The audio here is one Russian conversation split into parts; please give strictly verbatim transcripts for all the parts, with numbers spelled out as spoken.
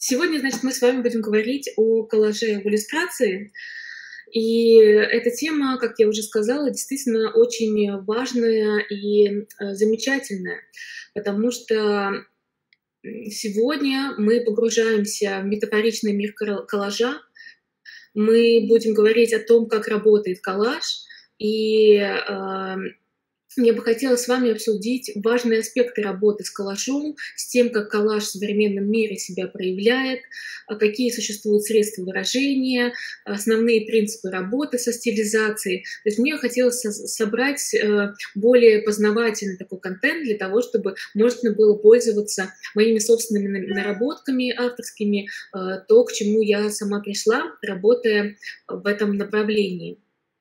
Сегодня, значит, мы с вами будем говорить о коллаже в иллюстрации. И эта тема, как я уже сказала, действительно очень важная и э, замечательная, потому что сегодня мы погружаемся в метафоричный мир кол- коллажа. Мы будем говорить о том, как работает коллаж, и э, мне бы хотелось с вами обсудить важные аспекты работы с коллажом, с тем, как коллаж в современном мире себя проявляет, а какие существуют средства выражения, основные принципы работы со стилизацией. То есть мне хотелось собрать э, более познавательный такой контент для того, чтобы можно было пользоваться моими собственными наработками авторскими, э, то, к чему я сама пришла, работая в этом направлении.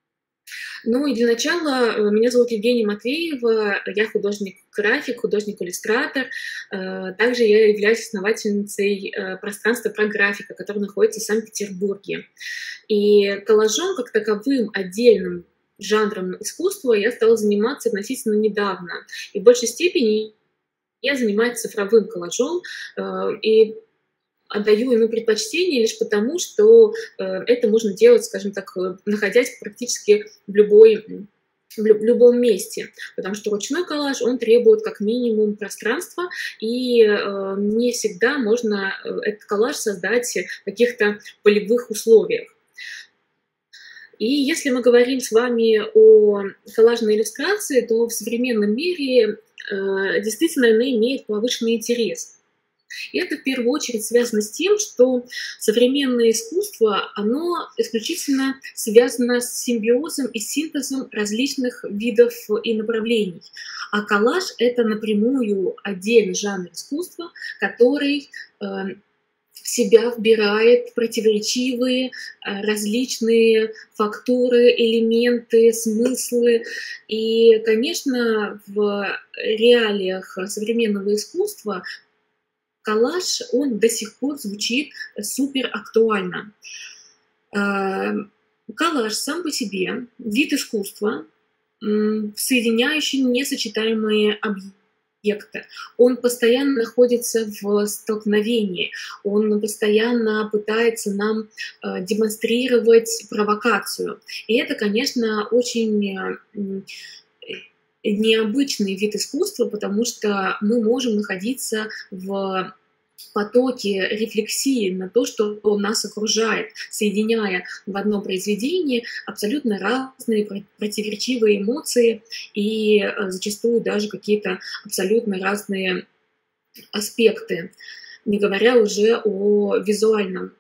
Ну и для начала, э, меня зовут Евгения Матвеева, я художник-график, художник-иллюстратор. Э, Также я являюсь основательницей э, пространства «Прографика», которое находится в Санкт-Петербурге. И коллажом, как таковым, отдельным жанром искусства я стала заниматься относительно недавно. И в большей степени я занимаюсь цифровым коллажом. э, И отдаю ему предпочтение лишь потому, что э, это можно делать, скажем так, э, находясь практически в любой в любом месте, потому что ручной коллаж, он требует как минимум пространства, и э, не всегда можно э, этот коллаж создать в каких-то полевых условиях. И если мы говорим с вами о коллажной иллюстрации, то в современном мире э, действительно она имеет повышенный интерес. И это в первую очередь связано с тем, что современное искусство, оно исключительно связано с симбиозом и синтезом различных видов и направлений. А коллаж – это напрямую отдельный жанр искусства, который э, в себя вбирает противоречивые, различные фактуры, элементы, смыслы. И, конечно, в реалиях современного искусства коллаж, он до сих пор звучит супер актуально. Коллаж сам по себе вид искусства, соединяющий несочетаемые объекты. Он постоянно находится в столкновении, он постоянно пытается нам демонстрировать провокацию. И это, конечно, очень необычный вид искусства, потому что мы можем находиться в потоке рефлексии на то, что нас окружает, соединяя в одном произведении абсолютно разные противоречивые эмоции и зачастую даже какие-то абсолютно разные аспекты, не говоря уже о визуальном,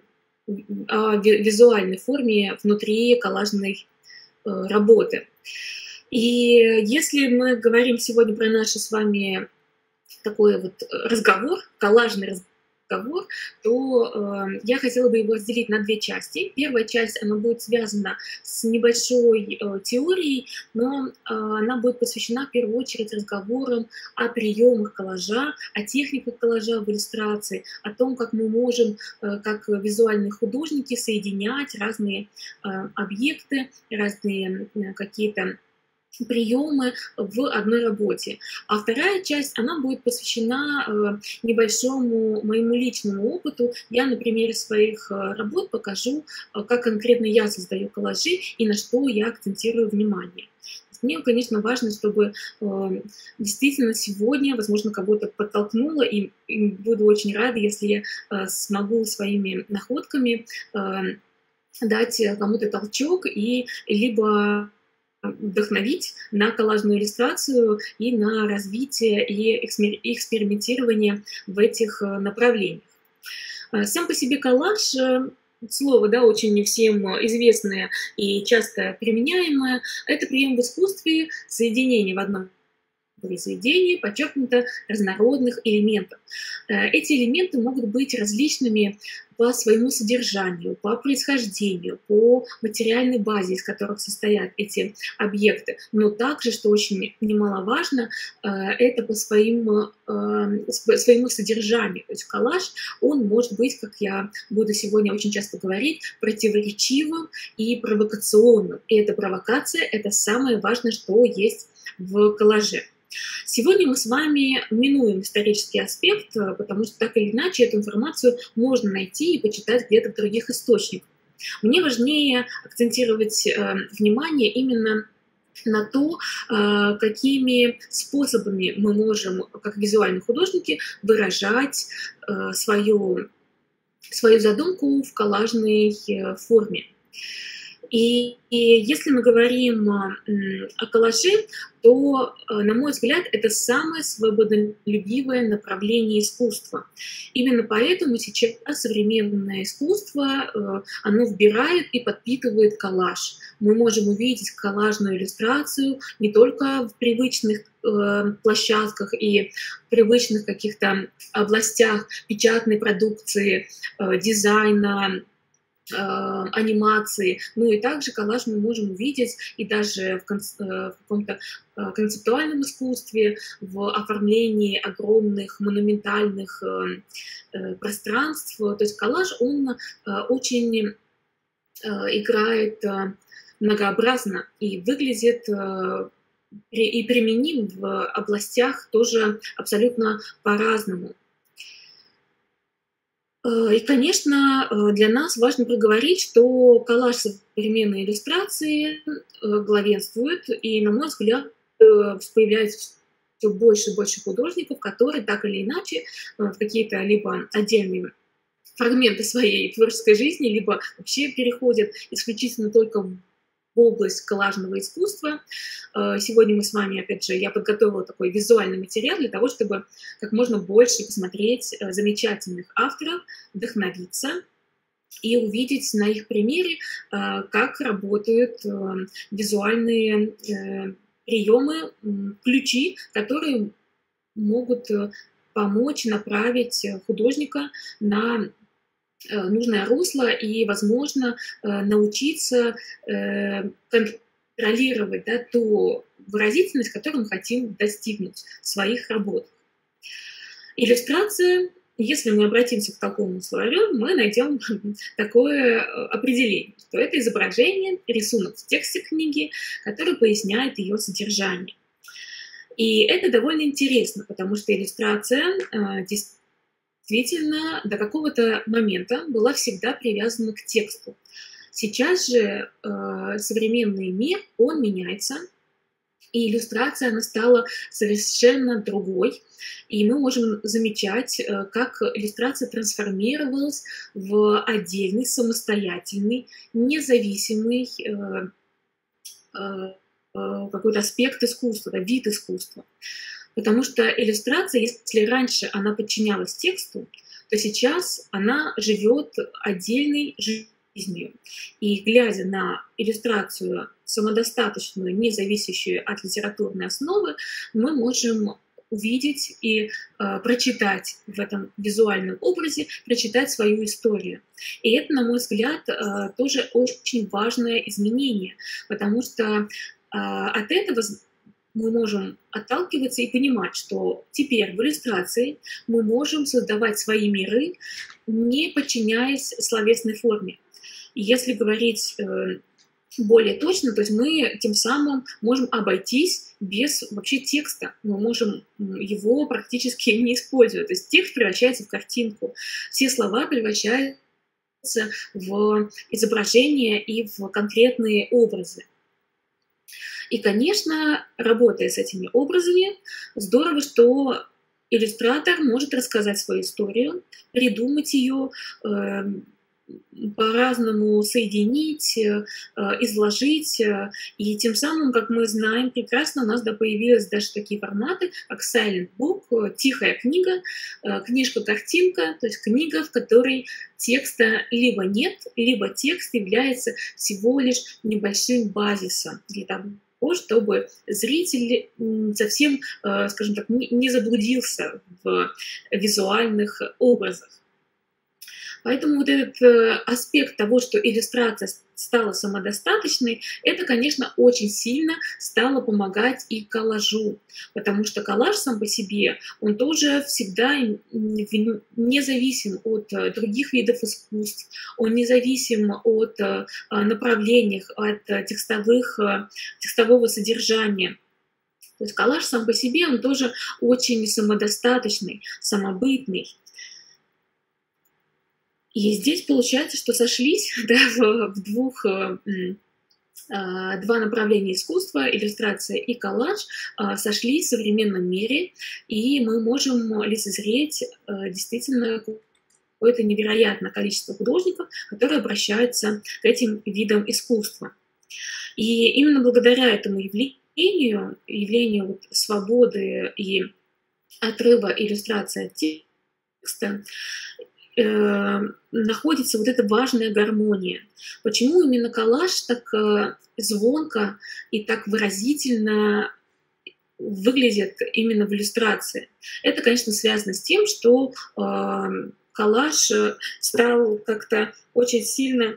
о визуальной форме внутри коллажной работы. И если мы говорим сегодня про наш с вами такой вот разговор, коллажный разговор, то э, я хотела бы его разделить на две части. Первая часть, она будет связана с небольшой э, теорией, но э, она будет посвящена в первую очередь разговорам о приемах коллажа, о техниках коллажа в иллюстрации, о том, как мы можем, э, как визуальные художники, соединять разные э, объекты, разные э, какие-то приемы в одной работе. А вторая часть, она будет посвящена э, небольшому моему личному опыту. Я на примере своих э, работ покажу, э, как конкретно я создаю коллажи и на что я акцентирую внимание. Мне, конечно, важно, чтобы э, действительно сегодня, возможно, кого-то подтолкнуло, и, и буду очень рада, если я э, смогу своими находками э, дать кому-то толчок и либо вдохновить на коллажную иллюстрацию и на развитие и экспериментирование в этих направлениях. Сам по себе коллаж, слово, да, очень всем известное и часто применяемое, это прием в искусстве соединения в одном произведении подчеркнуто разнородных элементов. Эти элементы могут быть различными по своему содержанию, по происхождению, по материальной базе, из которых состоят эти объекты. Но также, что очень немаловажно, это по своему, своему содержанию. То есть коллаж, он может быть, как я буду сегодня очень часто говорить, противоречивым и провокационным. И эта провокация – это самое важное, что есть в коллаже. Сегодня мы с вами минуем исторический аспект, потому что так или иначе эту информацию можно найти и почитать где-то в других источниках. Мне важнее акцентировать э, внимание именно на то, э, какими способами мы можем, как визуальные художники, выражать э, свою, свою задумку в коллажной э, форме. И, и если мы говорим о коллаже, то, на мой взгляд, это самое свободолюбивое направление искусства. Именно поэтому сейчас современное искусство, оно вбирает и подпитывает коллаж. Мы можем увидеть коллажную иллюстрацию не только в привычных площадках и привычных каких-то областях печатной продукции, дизайна, анимации, ну и также коллаж мы можем увидеть и даже в, кон в каком-то концептуальном искусстве, в оформлении огромных монументальных пространств. То есть коллаж, он очень играет многообразно и выглядит и применим в областях тоже абсолютно по-разному. И, конечно, для нас важно проговорить, что коллаж современной иллюстрации главенствует, и, на мой взгляд, появляется все больше и больше художников, которые так или иначе в какие-то либо отдельные фрагменты своей творческой жизни, либо вообще переходят исключительно только в область коллажного искусства. Сегодня мы с вами, опять же, я подготовила такой визуальный материал для того, чтобы как можно больше посмотреть замечательных авторов, вдохновиться и увидеть на их примере, как работают визуальные приемы, ключи, которые могут помочь направить художника на нужное русло и, возможно, научиться контролировать, да, ту выразительность, которую мы хотим достигнуть в своих работах. Иллюстрация, если мы обратимся к такому словарю, мы найдем такое определение, что это изображение, рисунок в тексте книги, который поясняет ее содержание. И это довольно интересно, потому что иллюстрация действительно действительно до какого-то момента была всегда привязана к тексту. Сейчас же э, современный мир, он меняется, и иллюстрация, она стала совершенно другой. И мы можем замечать, э, как иллюстрация трансформировалась в отдельный, самостоятельный, независимый э, э, какой-то аспект искусства, да, вид искусства. Потому что иллюстрация, если раньше она подчинялась тексту, то сейчас она живет отдельной жизнью. И глядя на иллюстрацию самодостаточную, не зависящую от литературной основы, мы можем увидеть и э, прочитать в этом визуальном образе, прочитать свою историю. И это, на мой взгляд, э, тоже очень важное изменение, потому что э, от этого мы можем отталкиваться и понимать, что теперь в иллюстрации мы можем создавать свои миры, не подчиняясь словесной форме. И если говорить э, более точно, то есть мы тем самым можем обойтись без вообще текста. Мы можем его практически не использовать. То есть текст превращается в картинку. Все слова превращаются в изображения и в конкретные образы. И, конечно, работая с этими образами, здорово, что иллюстратор может рассказать свою историю, придумать ее, э, по-разному соединить, э, изложить. И тем самым, как мы знаем прекрасно, у нас да, появились даже такие форматы, как Silent Book, тихая книга, э, книжка-картинка, то есть книга, в которой текста либо нет, либо текст является всего лишь небольшим базисом для того, чтобы зритель совсем, скажем так, не заблудился в визуальных образах. Поэтому вот этот аспект того, что иллюстрация стала самодостаточной, это, конечно, очень сильно стало помогать и коллажу, потому что коллаж сам по себе, он тоже всегда независим от других видов искусств, он независим от направлений, от текстовых, текстового содержания. То есть коллаж сам по себе, он тоже очень самодостаточный, самобытный. И здесь получается, что сошлись да, в, в двух, э, э, два направления искусства, иллюстрация и коллаж, э, сошлись в современном мире, и мы можем лицезреть э, действительно какое-то невероятное количество художников, которые обращаются к этим видам искусства. И именно благодаря этому явлению, явлению вот свободы и отрыва иллюстрации от текста, э, находится вот эта важная гармония. Почему именно коллаж так э, звонко и так выразительно выглядит именно в иллюстрации? Это, конечно, связано с тем, что э, коллаж стал как-то очень сильно,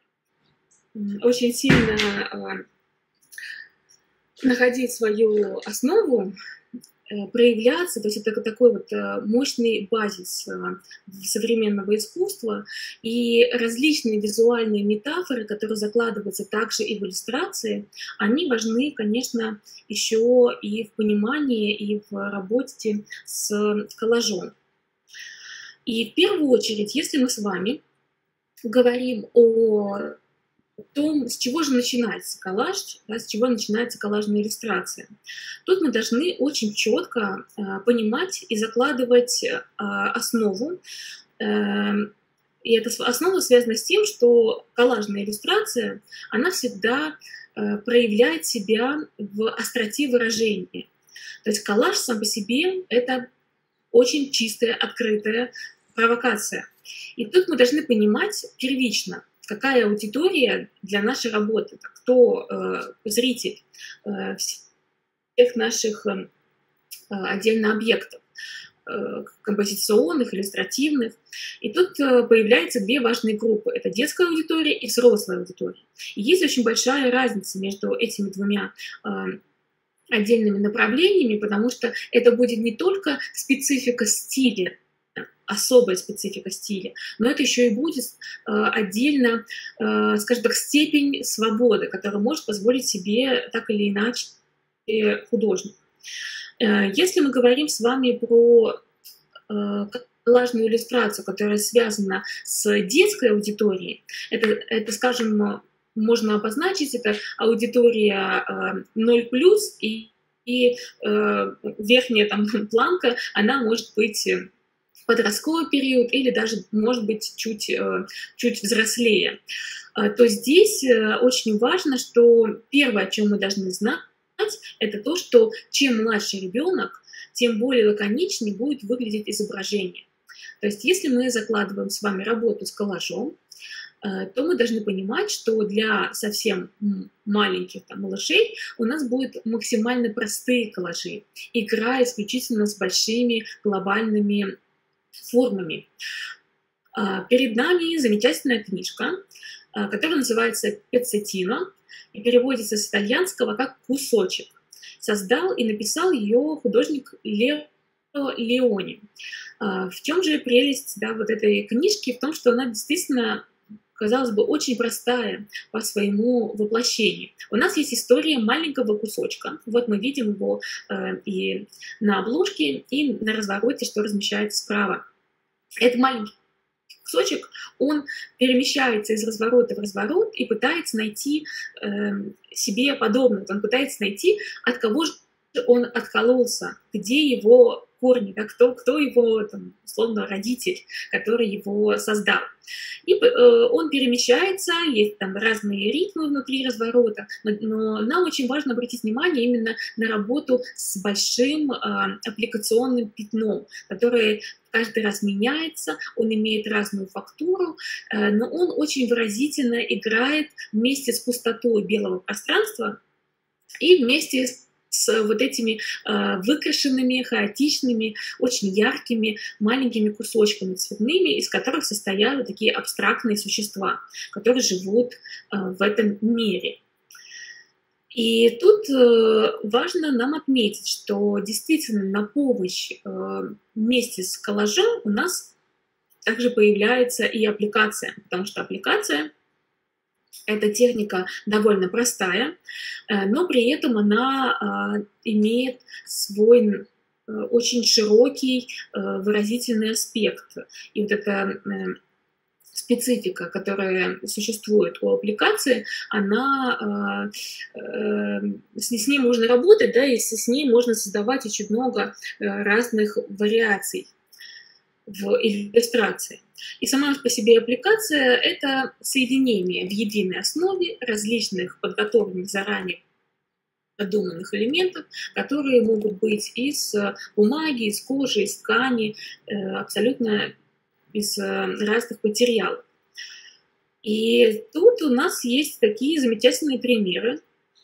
очень сильно э, находить свою основу, э, проявляться, то есть это такой вот э, мощный базис э, современного искусства, и различные визуальные метафоры, которые закладываются также и в иллюстрации, они важны, конечно, еще и в понимании, и в работе с коллажом. И в первую очередь, если мы с вами говорим о том, с чего же начинается коллаж, да, с чего начинается коллажная иллюстрация, тут мы должны очень четко э, понимать и закладывать э, основу. Э, и эта основа связана с тем, что коллажная иллюстрация, она всегда э, проявляет себя в остроте выражения. То есть коллаж сам по себе — это очень чистая, открытая провокация. И тут мы должны понимать первично, какая аудитория для нашей работы, кто э, зритель э, всех наших э, отдельно объектов, э, композиционных, иллюстративных. И тут э, появляются две важные группы. Это детская аудитория и взрослая аудитория. И есть очень большая разница между этими двумя э, отдельными направлениями, потому что это будет не только специфика стиля, особая специфика стиля, но это еще и будет э, отдельно, э, скажем так, степень свободы, которую может позволить себе так или иначе художник. Э, если мы говорим с вами про э, коллажную иллюстрацию, которая связана с детской аудиторией, это, это скажем, можно обозначить, это аудитория э, ноль плюс, и, и э, верхняя там планка, она может быть подростковый период или даже, может быть, чуть, чуть взрослее, то здесь очень важно, что первое, о чем мы должны знать, это то, что чем младше ребенок, тем более лаконичнее будет выглядеть изображение. То есть если мы закладываем с вами работу с коллажом, то мы должны понимать, что для совсем маленьких там, малышей у нас будут максимально простые коллажи, игра исключительно с большими глобальными формами. Перед нами замечательная книжка, которая называется «Пеццетино» и переводится с итальянского как «кусочек». Создал и написал ее художник Лео Леони. В чем же прелесть да, вот этой книжки? В том, что она действительно, казалось бы, очень простая по своему воплощению. У нас есть история маленького кусочка. Вот мы видим его э, и на обложке, и на развороте, что размещается справа. Этот маленький кусочек, он перемещается из разворота в разворот и пытается найти э, себе подобное. Он пытается найти, от кого же он откололся, где его корни, да, кто, кто его, там, условно, родитель, который его создал. И э, он перемещается, есть там разные ритмы внутри разворота, но, но нам очень важно обратить внимание именно на работу с большим э, аппликационным пятном, которое каждый раз меняется, он имеет разную фактуру, э, но он очень выразительно играет вместе с пустотой белого пространства и вместе с с вот этими э, выкрашенными, хаотичными, очень яркими маленькими кусочками цветными, из которых состоят такие абстрактные существа, которые живут э, в этом мире. И тут э, важно нам отметить, что действительно на помощь э, вместе с коллажом у нас также появляется и аппликация, потому что аппликация Эта техника довольно простая, но при этом она имеет свой очень широкий выразительный аспект. И вот эта специфика, которая существует у аппликации, она, с ней можно работать, да, и с ней можно создавать очень много разных вариаций в иллюстрации. И сама по себе аппликация — это соединение в единой основе различных подготовленных заранее продуманных элементов, которые могут быть из бумаги, из кожи, из ткани, абсолютно из разных материалов. И тут у нас есть такие замечательные примеры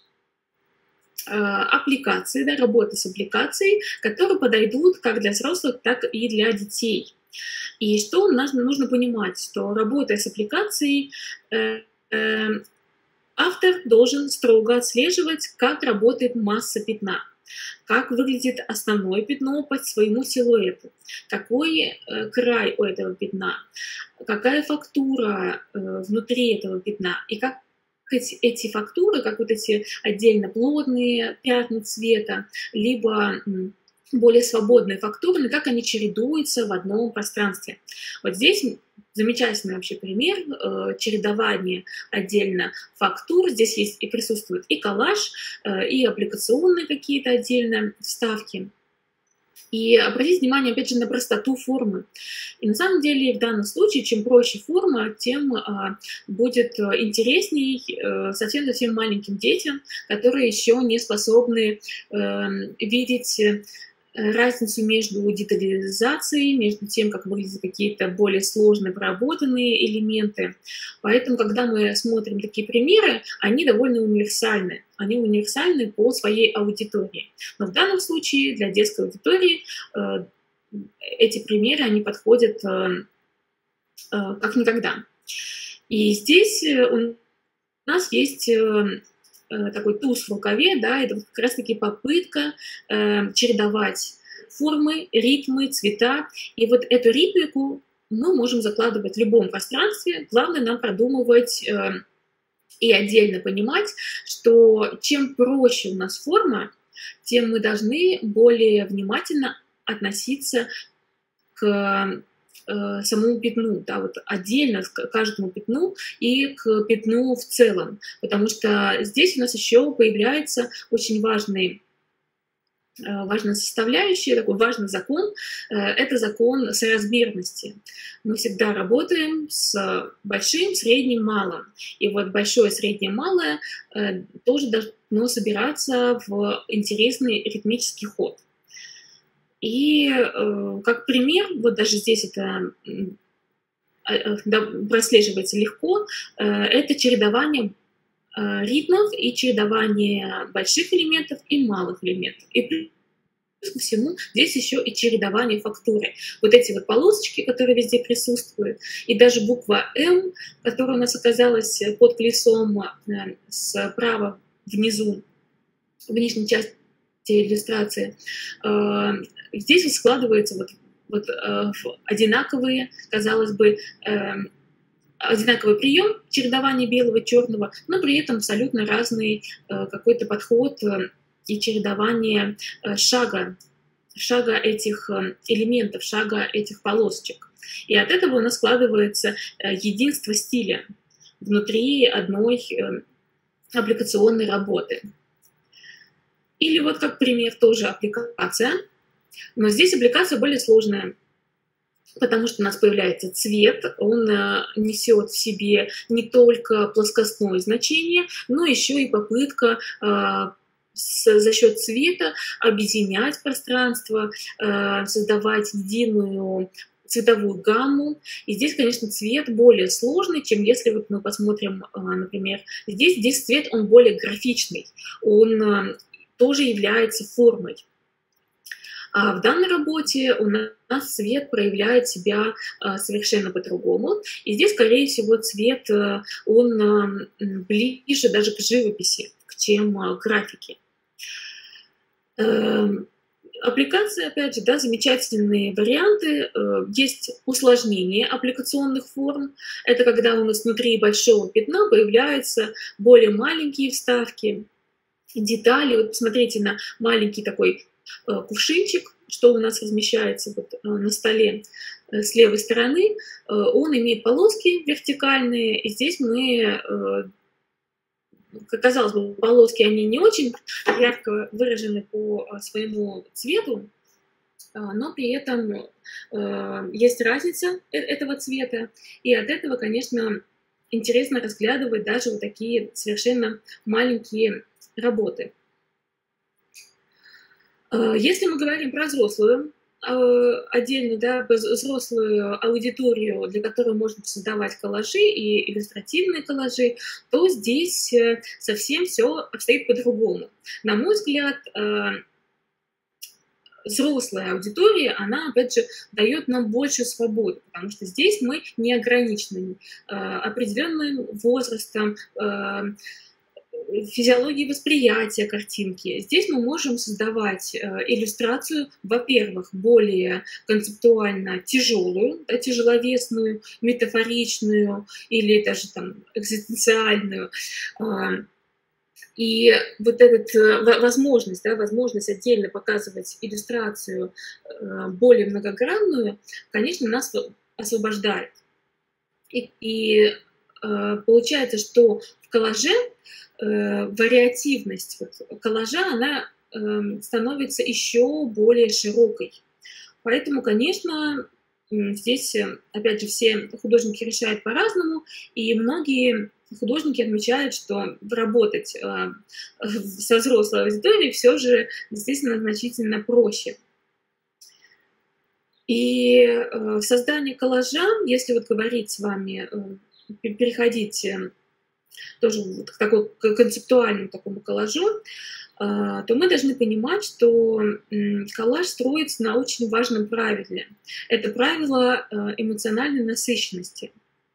аппликации, да, работы с аппликацией, которые подойдут как для взрослых, так и для детей. И что нам нужно понимать, что работая с аппликацией, э, э, автор должен строго отслеживать, как работает масса пятна, как выглядит основное пятно по своему силуэту, какой э, край у этого пятна, какая фактура э, внутри этого пятна, и как эти, эти фактуры, как вот эти отдельно плотные пятна цвета, либо более свободные фактуры, как они чередуются в одном пространстве. Вот здесь замечательный вообще пример э, чередования отдельно фактур. Здесь есть и присутствует и коллаж, э, и аппликационные какие-то отдельные вставки. И обратите внимание, опять же, на простоту формы. И на самом деле в данном случае, чем проще форма, тем а, будет интересней совсем-совсем маленьким детям, которые еще не способны э, видеть разницу между детализацией, между тем, как выглядят какие-то более сложные проработанные элементы. Поэтому, когда мы смотрим такие примеры, они довольно универсальны. Они универсальны по своей аудитории. Но в данном случае для детской аудитории э, эти примеры, они подходят э, э, как никогда. И здесь у нас есть э, такой туз в рукаве, да, это вот как раз-таки попытка э, чередовать формы, ритмы, цвета. И вот эту ритмику мы можем закладывать в любом пространстве. Главное нам продумывать э, и отдельно понимать, что чем проще у нас форма, тем мы должны более внимательно относиться к самому пятну, да, вот отдельно к каждому пятну и к пятну в целом, потому что здесь у нас еще появляется очень важный, важная составляющая, такой важный закон, это закон соразмерности. Мы всегда работаем с большим, средним, малым, и вот большое, среднее, малое тоже должно собираться в интересный ритмический ход. И э, как пример, вот даже здесь это э, прослеживается легко, э, это чередование э, ритмов и чередование больших элементов и малых элементов. И плюс ко всему здесь еще и чередование фактуры. Вот эти вот полосочки, которые везде присутствуют, и даже буква «М», которая у нас оказалась под колесом э, справа внизу, в нижней части иллюстрации, здесь складывается вот, вот одинаковые, казалось бы, одинаковый прием чередования белого и черного, но при этом абсолютно разный какой-то подход и чередование шага, шага этих элементов, шага этих полосочек. И от этого у нас складывается единство стиля внутри одной аппликационной работы. Или вот как пример тоже аппликация, но здесь аппликация более сложная, потому что у нас появляется цвет, он несет в себе не только плоскостное значение, но еще и попытка за счет цвета объединять пространство, создавать единую цветовую гамму. И здесь, конечно, цвет более сложный, чем если вот мы посмотрим, например, здесь, здесь цвет, он более графичный, он тоже является формой. А в данной работе у нас цвет проявляет себя совершенно по-другому. И здесь, скорее всего, цвет, он ближе даже к живописи, чем к графике. Аппликация, опять же, да, замечательные варианты. Есть усложнение аппликационных форм. Это когда у нас внутри большого пятна появляются более маленькие вставки, детали. Вот посмотрите на маленький такой кувшинчик, что у нас размещается вот на столе с левой стороны. Он имеет полоски вертикальные, и здесь мы, казалось бы, полоски, они не очень ярко выражены по своему цвету, но при этом есть разница этого цвета, и от этого, конечно, интересно разглядывать даже вот такие совершенно маленькие работы. Если мы говорим про взрослую, отдельно, да, взрослую аудиторию, для которой можно создавать коллажи и иллюстративные коллажи, то здесь совсем все обстоит по-другому. На мой взгляд, взрослая аудитория, она, опять же, дает нам больше свободы, потому что здесь мы не ограничены определенным возрастом, физиологии восприятия картинки. Здесь мы можем создавать иллюстрацию, во-первых, более концептуально тяжелую, да, тяжеловесную, метафоричную или даже там экзистенциальную. И вот эта возможность, да, возможность отдельно показывать иллюстрацию более многогранную, конечно, нас освобождает. И, и получается, что в коллаже вариативность вот, коллажа, она э, становится еще более широкой. Поэтому, конечно, здесь, опять же, все художники решают по-разному, и многие художники отмечают, что работать э, со взрослой аудиторией все же действительно значительно проще. И э, создание коллажа, если вот говорить с вами, э, переходить тоже к такому концептуальному такому коллажу, то мы должны понимать, что коллаж строится на очень важном правиле. Это правило эмоциональной насыщенности.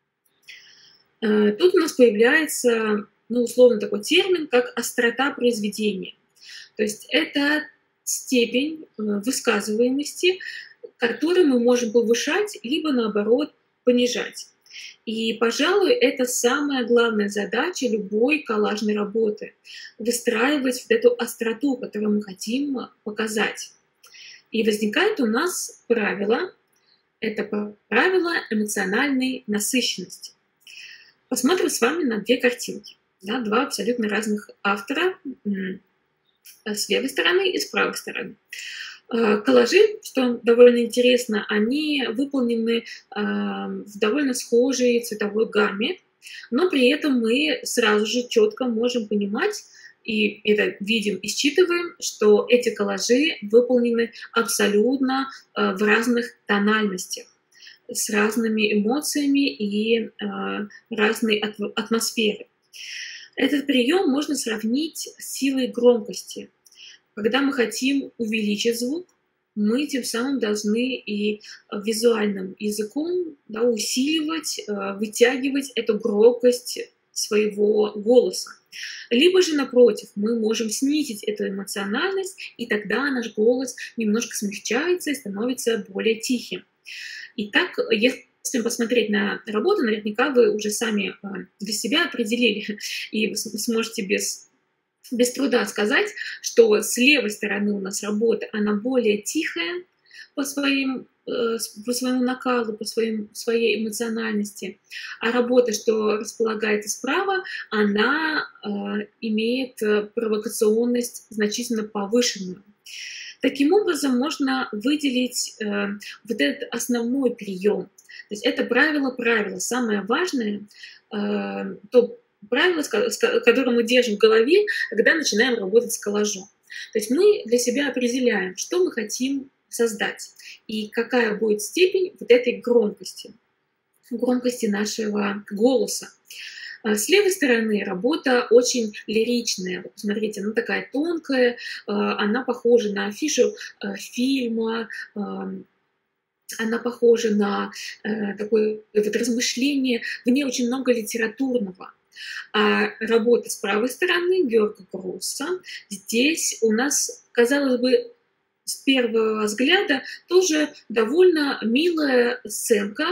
Тут у нас появляется, ну, условно такой термин, как острота произведения. То есть это степень высказываемости, которую мы можем повышать, либо наоборот понижать. И, пожалуй, это самая главная задача любой коллажной работы – выстраивать вот эту остроту, которую мы хотим показать. И возникает у нас правило – это правило эмоциональной насыщенности. Посмотрим с вами на две картинки. Да, два абсолютно разных автора с левой стороны и с правой стороны. Коллажи, что довольно интересно, они выполнены в довольно схожей цветовой гамме, но при этом мы сразу же четко можем понимать, и это видим и считываем, что эти коллажи выполнены абсолютно в разных тональностях, с разными эмоциями и разной атмосферой. Этот прием можно сравнить с силой громкости. Когда мы хотим увеличить звук, мы тем самым должны и визуальным языком, да, усиливать, вытягивать эту громкость своего голоса. Либо же, напротив, мы можем снизить эту эмоциональность, и тогда наш голос немножко смягчается и становится более тихим. Итак, если посмотреть на работу, наверняка вы уже сами для себя определили и сможете без без труда сказать, что с левой стороны у нас работа, она более тихая по, своим, по своему накалу, по своим, своей эмоциональности, а работа, что располагается справа, она э, имеет провокационность значительно повышенную. Таким образом, можно выделить э, вот этот основной прием. То есть это правило-правило. Самое важное, э, то правило, которое мы держим в голове, когда начинаем работать с коллажом. То есть мы для себя определяем, что мы хотим создать и какая будет степень вот этой громкости, громкости нашего голоса. С левой стороны работа очень лиричная. Вот посмотрите, она такая тонкая, она похожа на афишу фильма, она похожа на такое вот размышление, в ней очень много литературного. А работа с правой стороны Георга Гросса, здесь у нас, казалось бы, с первого взгляда тоже довольно милая сценка,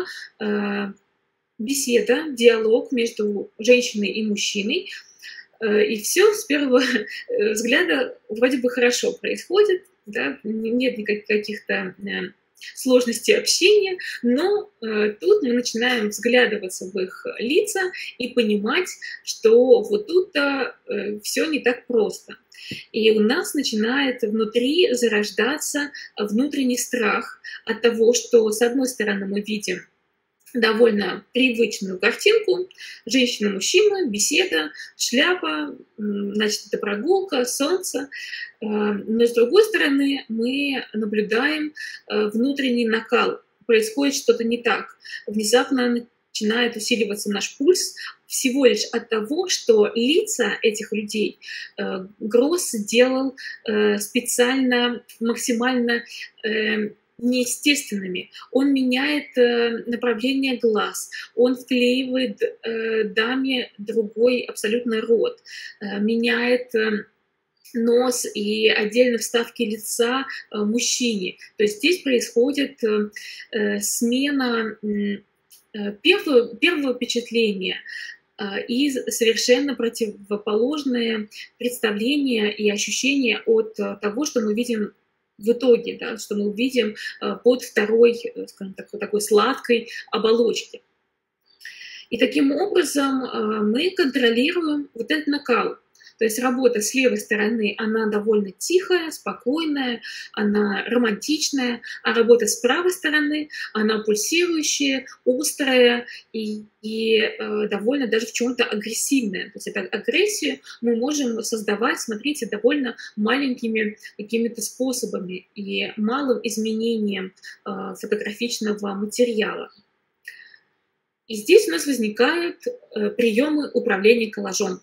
беседа, диалог между женщиной и мужчиной. И все с первого взгляда вроде бы хорошо происходит, да, нет никаких каких-то сложностей общения, но э, тут мы начинаем взглядываться в их лица и понимать, что вот тут-то э, все не так просто. И у нас начинает внутри зарождаться внутренний страх от того, что, с одной стороны, мы видим довольно привычную картинку: женщина-мужчина, беседа, шляпа, значит, это прогулка, солнце. Но с другой стороны, мы наблюдаем внутренний накал. Происходит что-то не так. Внезапно начинает усиливаться наш пульс всего лишь от того, что лица этих людей Гросс делал специально, максимально неестественными. Он меняет э, направление глаз, он вклеивает э, даме другой абсолютно рот, э, меняет э, нос и отдельно вставки лица э, мужчине. То есть здесь происходит э, э, смена э, первого, первого впечатления э, и совершенно противоположные представления и ощущения от э, того, что мы видим в итоге, да, что мы увидим под второй, скажем так, такой сладкой оболочки. И таким образом мы контролируем вот этот накал. То есть работа с левой стороны, она довольно тихая, спокойная, она романтичная, а работа с правой стороны, она пульсирующая, острая и, и э, довольно даже в чем-то агрессивная. То есть эту агрессию мы можем создавать, смотрите, довольно маленькими какими-то способами и малым изменением э, фотографичного материала. И здесь у нас возникают э, приемы управления коллажом.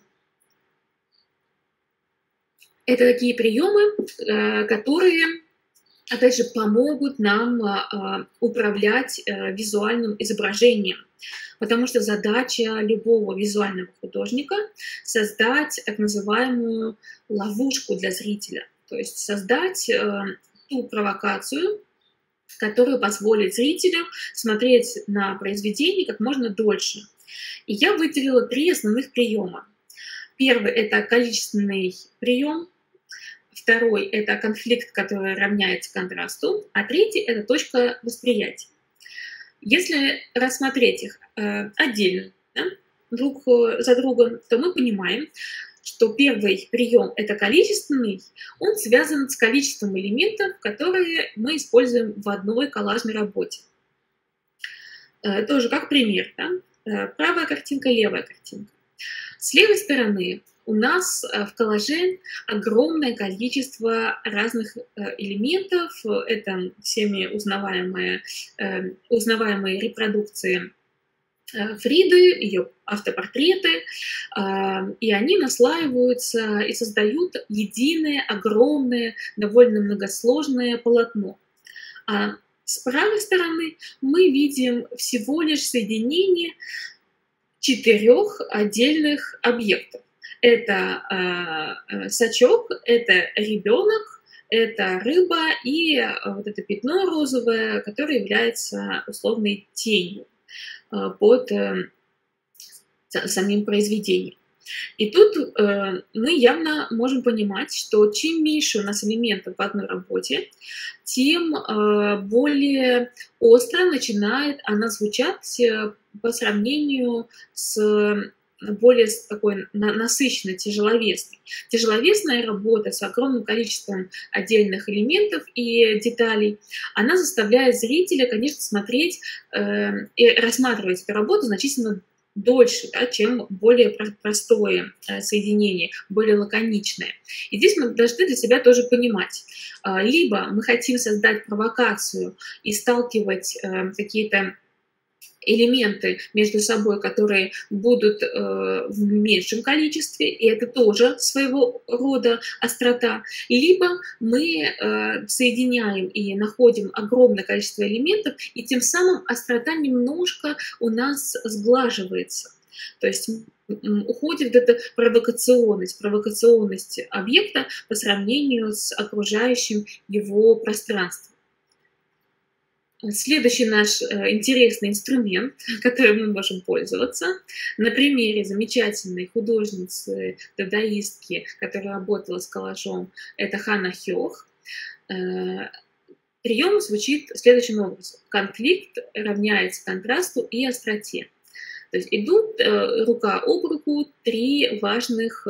Это такие приемы, которые, опять же, помогут нам управлять визуальным изображением. Потому что задача любого визуального художника — создать так называемую ловушку для зрителя. То есть создать ту провокацию, которая позволит зрителю смотреть на произведение как можно дольше. И я выделила три основных приема. Первый — это количественный прием. Второй — это конфликт, который равняется контрасту, а третий — это точка восприятия. Если рассмотреть их э, отдельно, да, друг за другом, то мы понимаем, что первый прием — это количественный, он связан с количеством элементов, которые мы используем в одной коллажной работе. Э, тоже как пример, да? э, правая картинка, левая картинка. С левой стороны у нас в коллаже огромное количество разных элементов. Это всеми узнаваемые, узнаваемые репродукции Фриды, ее автопортреты, и они наслаиваются и создают единое, огромное, довольно многосложное полотно. А с правой стороны мы видим всего лишь соединение четырех отдельных объектов. Это э, сачок, это ребенок, это рыба и э, вот это пятно розовое, которое является условной тенью э, под э, самим произведением. И тут э, мы явно можем понимать, что чем меньше у нас элементов в одной работе, тем э, более остро начинает она звучать э, по сравнению с более такой насыщенной, тяжеловесной. Тяжеловесная работа с огромным количеством отдельных элементов и деталей, она заставляет зрителя, конечно, смотреть э, и рассматривать эту работу значительно дольше, да, чем более простое э, соединение, более лаконичное. И здесь мы должны для себя тоже понимать, э, либо мы хотим создать провокацию и сталкивать э, какие-то элементы между собой, которые будут э, в меньшем количестве, и это тоже своего рода острота. Либо мы э, соединяем и находим огромное количество элементов, и тем самым острота немножко у нас сглаживается. То есть уходит эта провокационность, провокационность объекта по сравнению с окружающим его пространством. Следующий наш интересный инструмент, которым мы можем пользоваться, на примере замечательной художницы, дадаистки, которая работала с коллажом, это Ханна Хёх. Прием звучит следующим образом. Конфликт равняется контрасту и остроте. То есть идут рука об руку три важных,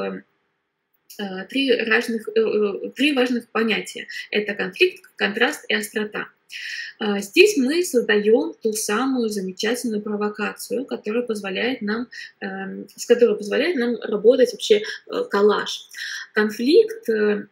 три разных, три важных понятия. Это конфликт, контраст и острота. Здесь мы создаем ту самую замечательную провокацию, которая позволяет нам, с которой позволяет нам работать вообще коллаж. Конфликт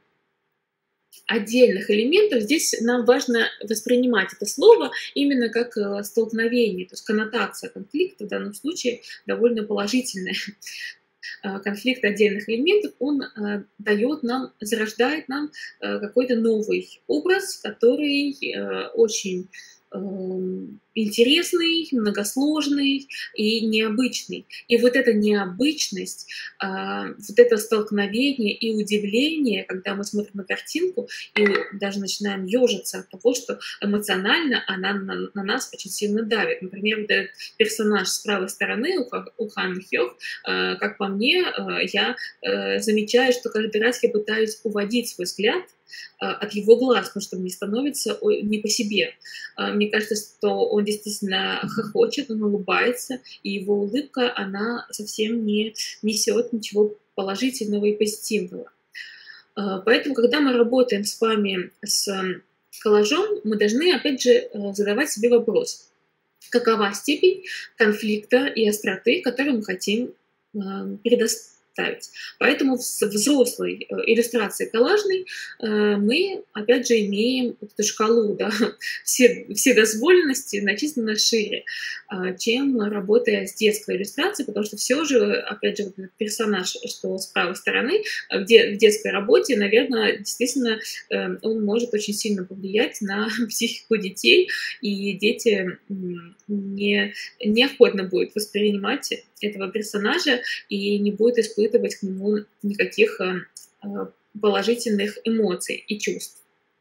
отдельных элементов, здесь нам важно воспринимать это слово именно как столкновение, то есть коннотация конфликта в данном случае довольно положительная. Конфликт отдельных элементов, он э, дает нам, зарождает нам э, какой-то новый образ, который э, очень э, интересный, многосложный и необычный. И вот эта необычность, э, вот это столкновение и удивление, когда мы смотрим на картинку и даже начинаем ежиться от того, что эмоционально она на, на нас очень сильно давит. Например, вот этот персонаж с правой стороны у, у Ханны Хёх, э, как по мне, э, я э, замечаю, что каждый раз я пытаюсь уводить свой взгляд от его глаз, потому что мне становится не по себе. Мне кажется, что он действительно хохочет, он улыбается, и его улыбка, она совсем не несет ничего положительного и позитивного. Поэтому, когда мы работаем с вами с коллажом, мы должны, опять же, задавать себе вопрос, какова степень конфликта и остроты, которую мы хотим предоставить. Поэтому в взрослой иллюстрации коллажной мы, опять же, имеем эту шкалу, да, все, все дозволенности значительно шире, чем работая с детской иллюстрацией, потому что все же, опять же, вот этот персонаж, что с правой стороны, где в детской работе, наверное, действительно он может очень сильно повлиять на психику детей, и дети не, неохотно будут воспринимать этого персонажа и не будет испытывать к нему никаких положительных эмоций и чувств.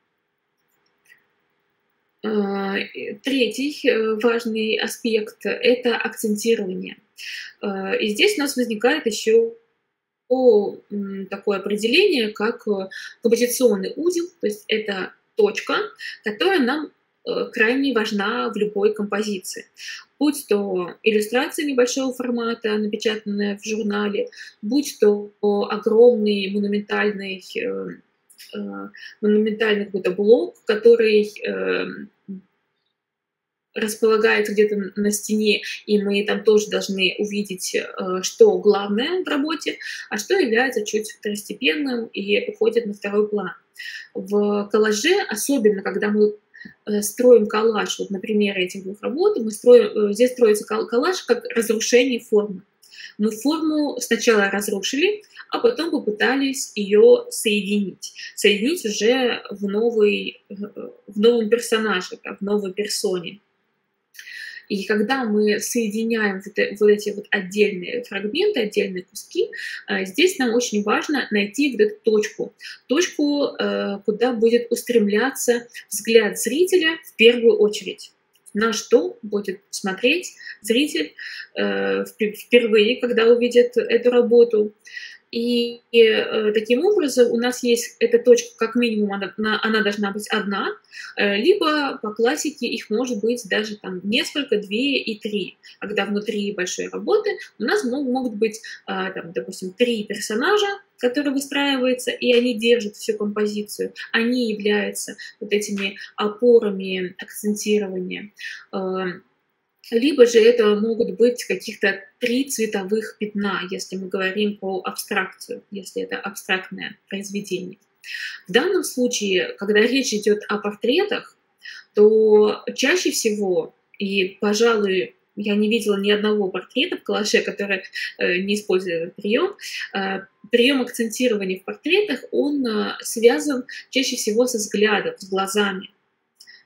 Третий важный аспект – это акцентирование. И здесь у нас возникает еще такое определение, как композиционный узел, то есть это точка, которая нам крайне важна в любой композиции. Будь то иллюстрация небольшого формата, напечатанная в журнале, будь то огромный монументальный, э, монументальный какой-то блок, который э, располагается где-то на стене, и мы там тоже должны увидеть, э, что главное в работе, а что является чуть второстепенным и уходит на второй план. В коллаже, особенно когда мы строим коллаж, вот на примере этих двух работ, мы строим, здесь строится коллаж как разрушение формы. Мы форму сначала разрушили, а потом попытались ее соединить. Соединить уже в, новый, в новом персонаже, в новой персоне. И когда мы соединяем вот эти вот отдельные фрагменты, отдельные куски, здесь нам очень важно найти вот эту точку. Точку, куда будет устремляться взгляд зрителя в первую очередь. На что будет смотреть зритель впервые, когда увидит эту работу. И, и э, таким образом у нас есть эта точка, как минимум она, она должна быть одна, э, либо по классике их может быть даже там несколько, две и три. Когда внутри большой работы у нас могут, могут быть, э, там, допустим, три персонажа, которые выстраиваются, и они держат всю композицию. Они являются вот этими опорами акцентирования. Э, Либо же это могут быть каких-то три цветовых пятна, если мы говорим про абстракцию, если это абстрактное произведение. В данном случае, когда речь идет о портретах, то чаще всего, и, пожалуй, я не видела ни одного портрета в коллаже, который э, не использует этот прием. Э, прием акцентирования в портретах, он э, связан чаще всего со взглядом, с глазами.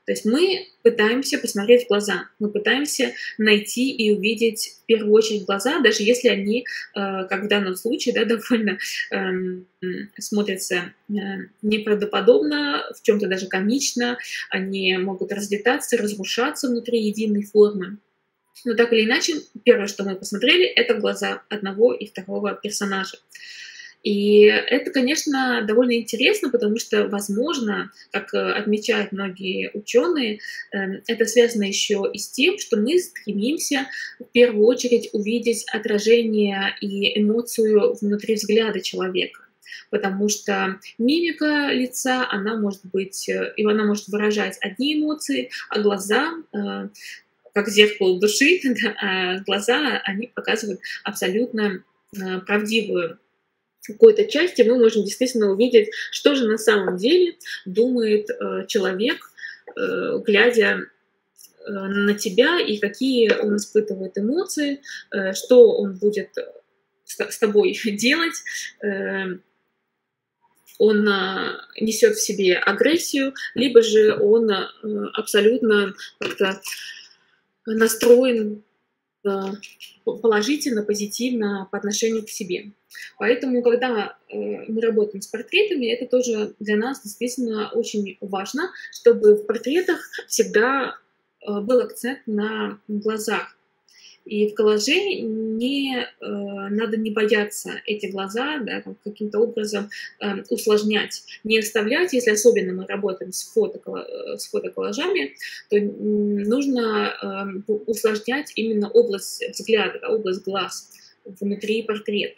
То есть мы пытаемся посмотреть в глаза, мы пытаемся найти и увидеть в первую очередь глаза, даже если они, э, как в данном случае, да, довольно э, смотрятся э, неправдоподобно, в чем-то даже комично, они могут разлетаться, разрушаться внутри единой формы. Но так или иначе, первое, что мы посмотрели, это глаза одного и второго персонажа. И это, конечно, довольно интересно, потому что, возможно, как отмечают многие ученые, это связано еще и с тем, что мы стремимся в первую очередь увидеть отражение и эмоцию внутри взгляда человека. Потому что мимика лица, она может быть, и она может выражать одни эмоции, а глаза, как зеркало души, а глаза, они показывают абсолютно правдивую в какой-то части, мы можем действительно увидеть, что же на самом деле думает э, человек, э, глядя э, на тебя, и какие он испытывает эмоции, э, что он будет с, с тобой делать. Э, он э, несет в себе агрессию, либо же он э, абсолютно как-то настроен положительно, позитивно по отношению к себе. Поэтому, когда э, мы работаем с портретами, это тоже для нас действительно очень важно, чтобы в портретах всегда э, был акцент на глазах. И в коллаже не, э, надо не бояться эти глаза, да, каким-то образом э, усложнять, не оставлять, если особенно мы работаем с, фото, с фотоколлажами, то нужно э, усложнять именно область взгляда, да, область глаз внутри портрета.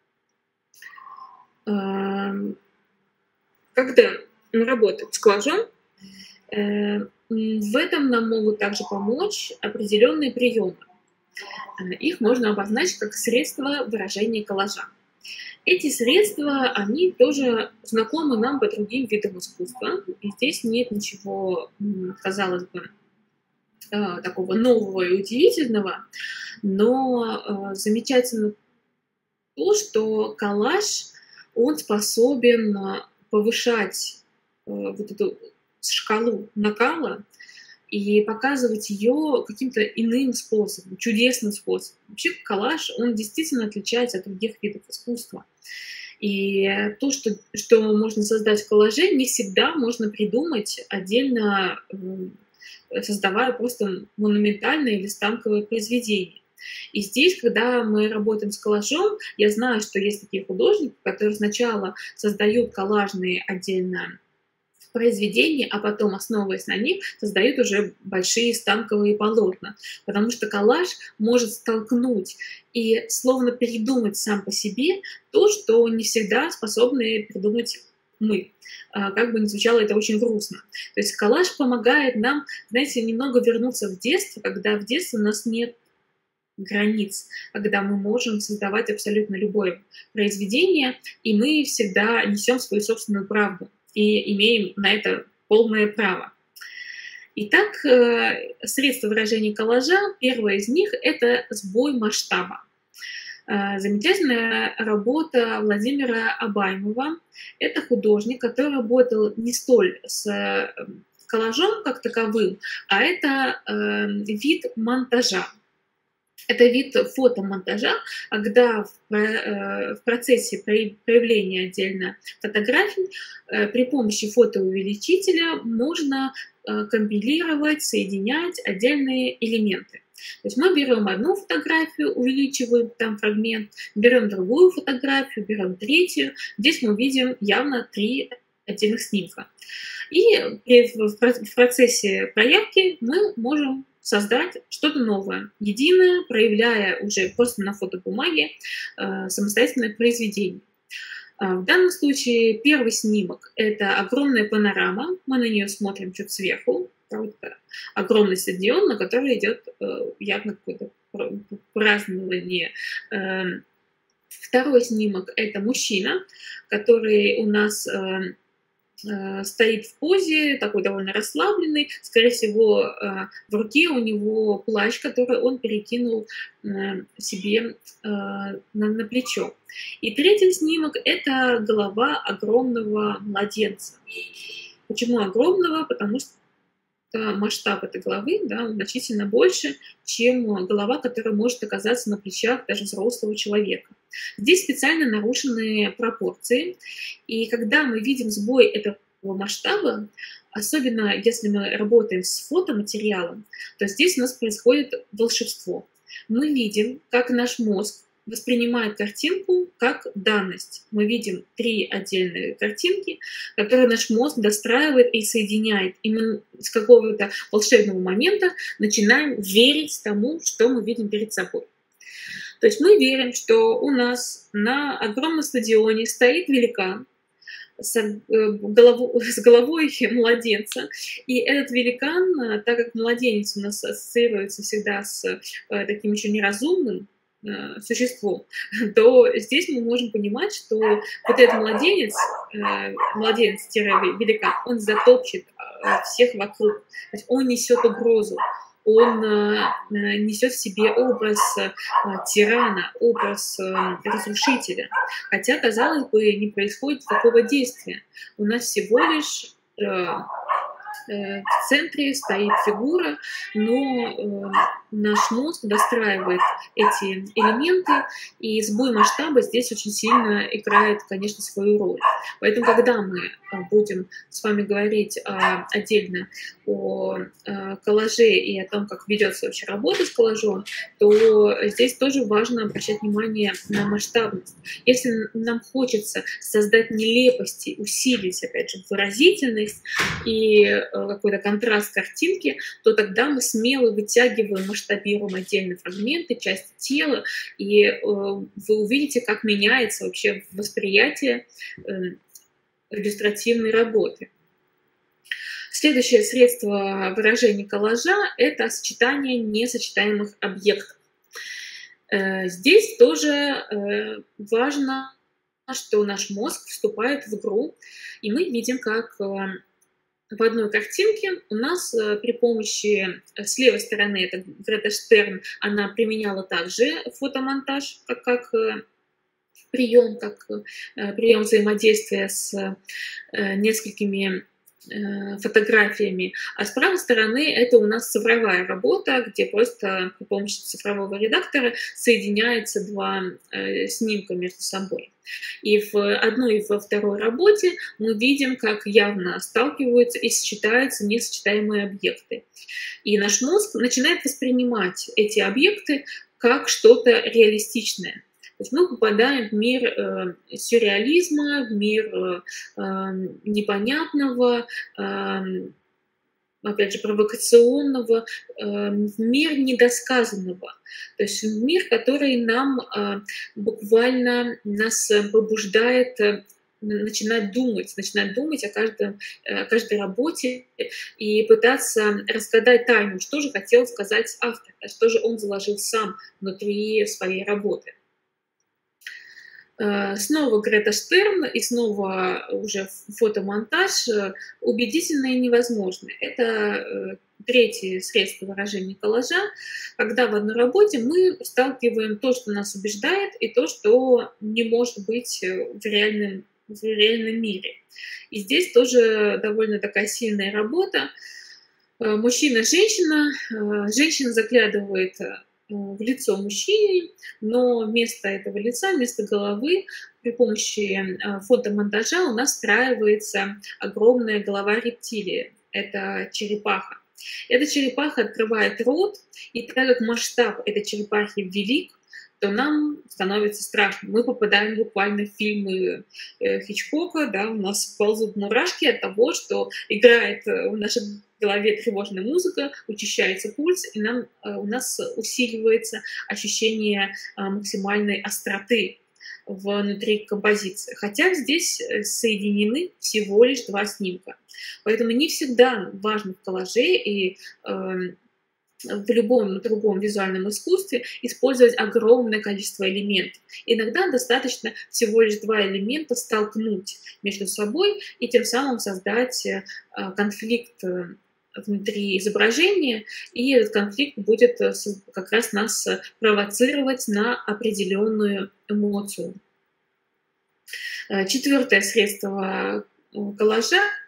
Э, когда мы работаем с коллажом, э, в этом нам могут также помочь определенные приемы. Их можно обозначить как средства выражения коллажа. Эти средства, они тоже знакомы нам по другим видам искусства. И здесь нет ничего, казалось бы, такого нового и удивительного. Но замечательно то, что коллаж, он способен повышать вот эту шкалу накала и показывать ее каким-то иным способом, чудесным способом. Вообще коллаж, он действительно отличается от других видов искусства. И то, что, что можно создать в коллаже, не всегда можно придумать отдельно, создавая просто монументальное или станковое произведение. И здесь, когда мы работаем с коллажом, я знаю, что есть такие художники, которые сначала создают коллажные отдельно произведения, а потом, основываясь на них, создают уже большие станковые полотна. Потому что коллаж может столкнуть и словно передумать сам по себе то, что не всегда способны придумать мы. Как бы ни звучало, это очень грустно. То есть коллаж помогает нам, знаете, немного вернуться в детство, когда в детстве у нас нет границ, когда мы можем создавать абсолютно любое произведение, и мы всегда несем свою собственную правду и имеем на это полное право. Итак, средства выражения коллажа, первое из них – это сбой масштаба. Замечательная работа Владимира Абаймова. Это художник, который работал не столь с коллажом как таковым, а это вид монтажа. Это вид фотомонтажа, когда в процессе проявления отдельно фотографий при помощи фотоувеличителя можно компилировать, соединять отдельные элементы. То есть мы берем одну фотографию, увеличиваем там фрагмент, берем другую фотографию, берем третью. Здесь мы видим явно три отдельных снимка. И в процессе проявки мы можем создать что-то новое, единое, проявляя уже просто на фотобумаге э, самостоятельное произведение. Э, в данном случае первый снимок – это огромная панорама, мы на нее смотрим чуть сверху, это огромный стадион, на который идет э, явно какое-то празднование. Э, второй снимок – это мужчина, который у нас э, стоит в позе, такой довольно расслабленный. Скорее всего, в руке у него плащ, который он перекинул себе на, на плечо. И третий снимок – это голова огромного младенца. Почему огромного? Потому что что масштаб этой головы, да, значительно больше, чем голова, которая может оказаться на плечах даже взрослого человека. Здесь специально нарушены пропорции, и когда мы видим сбой этого масштаба, особенно если мы работаем с фотоматериалом, то здесь у нас происходит волшебство. Мы видим, как наш мозг воспринимает картинку как данность. Мы видим три отдельные картинки, которые наш мозг достраивает и соединяет. И мы с какого-то волшебного момента начинаем верить тому, что мы видим перед собой. То есть мы верим, что у нас на огромном стадионе стоит великан с головой, с головой младенца. И этот великан, так как младенец у нас ассоциируется всегда с таким еще неразумным существом, то здесь мы можем понимать, что вот этот младенец, младенец-великан, он затопчет всех вокруг. То есть он несет угрозу. Он несет в себе образ тирана, образ разрушителя. Хотя, казалось бы, не происходит такого действия. У нас всего лишь в центре стоит фигура, но наш мозг достраивает эти элементы, и сбой масштаба здесь очень сильно играет, конечно, свою роль. Поэтому, когда мы будем с вами говорить отдельно о коллаже и о том, как ведется вообще работа с коллажом, то здесь тоже важно обращать внимание на масштабность. Если нам хочется создать нелепости, усилить, опять же, выразительность и какой-то контраст картинки, то тогда мы смело вытягиваем, масштабируем отдельные фрагменты, части тела, и э, вы увидите, как меняется вообще восприятие э, иллюстративной работы. Следующее средство выражения коллажа – это сочетание несочетаемых объектов. Э, здесь тоже э, важно, что наш мозг вступает в игру, и мы видим, как э, в одной картинке у нас при помощи, с левой стороны, это Грета Штерн, она применяла также фотомонтаж, как, как прием, как прием взаимодействия с несколькими фотографиями, а с правой стороны это у нас цифровая работа, где просто при помощи цифрового редактора соединяются два э, снимка между собой. И в одной и во второй работе мы видим, как явно сталкиваются и сочетаются несочетаемые объекты. И наш мозг начинает воспринимать эти объекты как что-то реалистичное. То есть мы попадаем в мир э, сюрреализма, в мир э, непонятного, э, опять же, провокационного, э, в мир недосказанного. То есть в мир, который нам э, буквально нас побуждает э, начинать думать, начинать думать о, каждом, о каждой работе и пытаться разгадать тайну, что же хотел сказать автор, что же он заложил сам внутри своей работы. Снова Грета Штерн и снова уже фотомонтаж убедительно и невозможно. Это третье средство выражения коллажа, когда в одной работе мы сталкиваем то, что нас убеждает, и то, что не может быть в реальном, в реальном мире. И здесь тоже довольно такая сильная работа. Мужчина-женщина, женщина заглядывает в лицо мужчине, но вместо этого лица, вместо головы при помощи фотомонтажа у нас встраивается огромная голова рептилии. Это черепаха. Эта черепаха открывает рот, и так как масштаб этой черепахи велик, то нам становится страшно. Мы попадаем буквально в фильмы Хичкока, да, у нас ползут мурашки от того, что играет в нашей голове тревожная музыка, учащается пульс, и нам, у нас усиливается ощущение максимальной остроты внутри композиции. Хотя здесь соединены всего лишь два снимка. Поэтому не всегда важно в коллаже и в любом другом визуальном искусстве использовать огромное количество элементов. Иногда достаточно всего лишь два элемента столкнуть между собой и тем самым создать конфликт внутри изображения, и этот конфликт будет как раз нас провоцировать на определенную эмоцию. Четвертое средство коллажа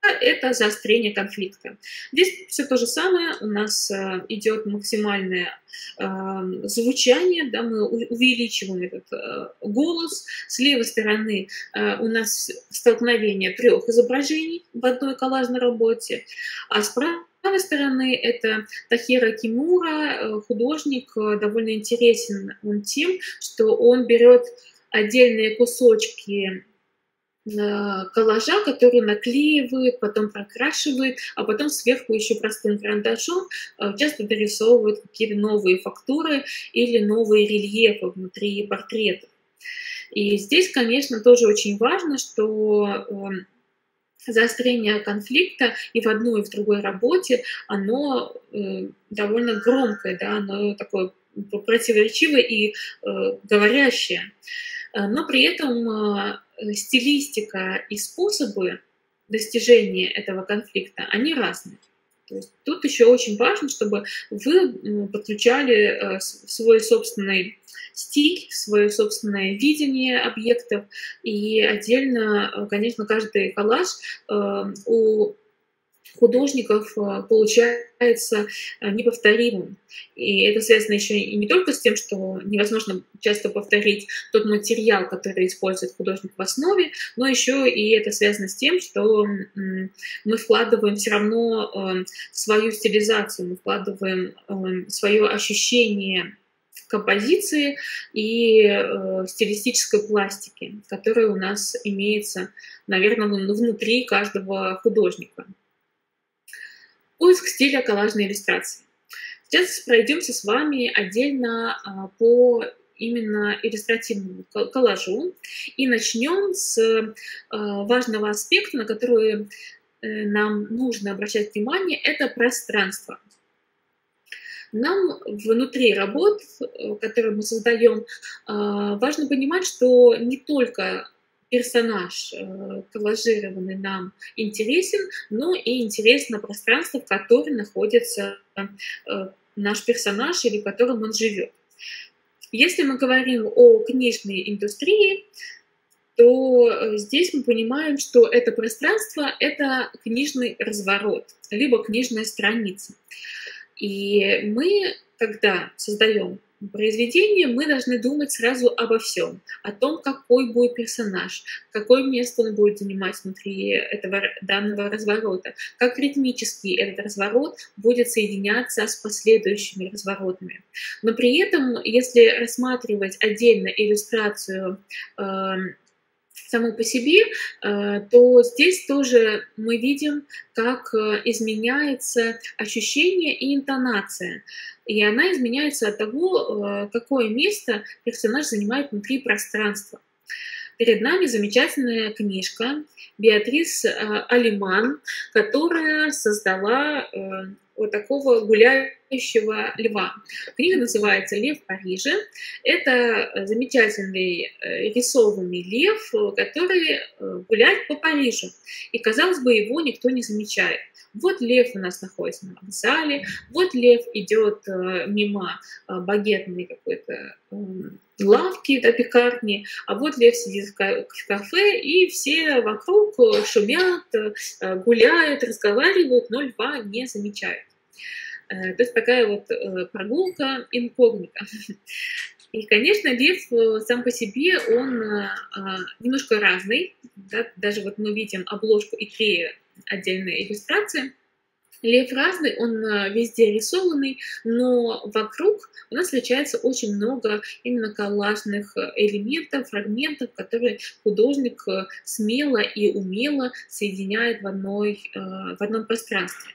это заострение конфликта. Здесь все то же самое, у нас э, идет максимальное э, звучание, да, мы увеличиваем этот э, голос. С левой стороны э, у нас столкновение трех изображений в одной коллажной работе, а с правой стороны это Тахира Кимура, художник, довольно интересен он тем, что он берет отдельные кусочки коллажа, который наклеивает, потом прокрашивает, а потом сверху еще простым карандашом часто дорисовывают какие-то новые фактуры или новые рельефы внутри портретов. И здесь, конечно, тоже очень важно, что заострение конфликта и в одной, и в другой работе, оно довольно громкое, да, оно такое противоречивое и говорящее. Но при этом стилистика и способы достижения этого конфликта, они разные. То есть тут еще очень важно, чтобы вы подключали свой собственный стиль, свое собственное видение объектов, и отдельно, конечно, каждый коллаж у художников получается неповторимым. И это связано еще и не только с тем, что невозможно часто повторить тот материал, который использует художник в основе, но еще и это связано с тем, что мы вкладываем все равно свою стилизацию, мы вкладываем свое ощущение композиции и э, стилистической пластики, которая у нас имеется, наверное, внутри каждого художника. Поиск стиля коллажной иллюстрации. Сейчас пройдемся с вами отдельно а, по именно иллюстративному коллажу и начнем с а, важного аспекта, на который э, нам нужно обращать внимание, это пространство. Нам внутри работ, которые мы создаем, важно понимать, что не только персонаж коллажированный нам интересен, но и интересно пространство, в котором находится наш персонаж или в котором он живет. Если мы говорим о книжной индустрии, то здесь мы понимаем, что это пространство – это книжный разворот, либо книжная страница. И мы, когда создаем произведение, мы должны думать сразу обо всем, о том, какой будет персонаж, какое место он будет занимать внутри этого данного разворота, как ритмически этот разворот будет соединяться с последующими разворотами. Но при этом, если рассматривать отдельно иллюстрацию э, саму по себе, то здесь тоже мы видим, как изменяется ощущение и интонация. И она изменяется от того, какое место персонаж занимает внутри пространства. Перед нами замечательная книжка Беатрис Алиман, которая создала вот такого гуляющего льва. Книга называется «Лев в Париже». Это замечательный рисованный лев, который гуляет по Парижу. И, казалось бы, его никто не замечает. Вот лев у нас находится на вокзале, вот лев идет мимо багетной какой-то лавки, да, пекарни, а вот лев сидит в кафе, и все вокруг шумят, гуляют, разговаривают, но льва не замечают. То есть такая вот прогулка инкогнито. И, конечно, лев сам по себе, он немножко разный. Да? Даже вот мы видим обложку и три отдельные иллюстрации. Лев разный, он везде рисованный, но вокруг у нас встречается очень много именно коллажных элементов, фрагментов, которые художник смело и умело соединяет в, одной, в одном пространстве.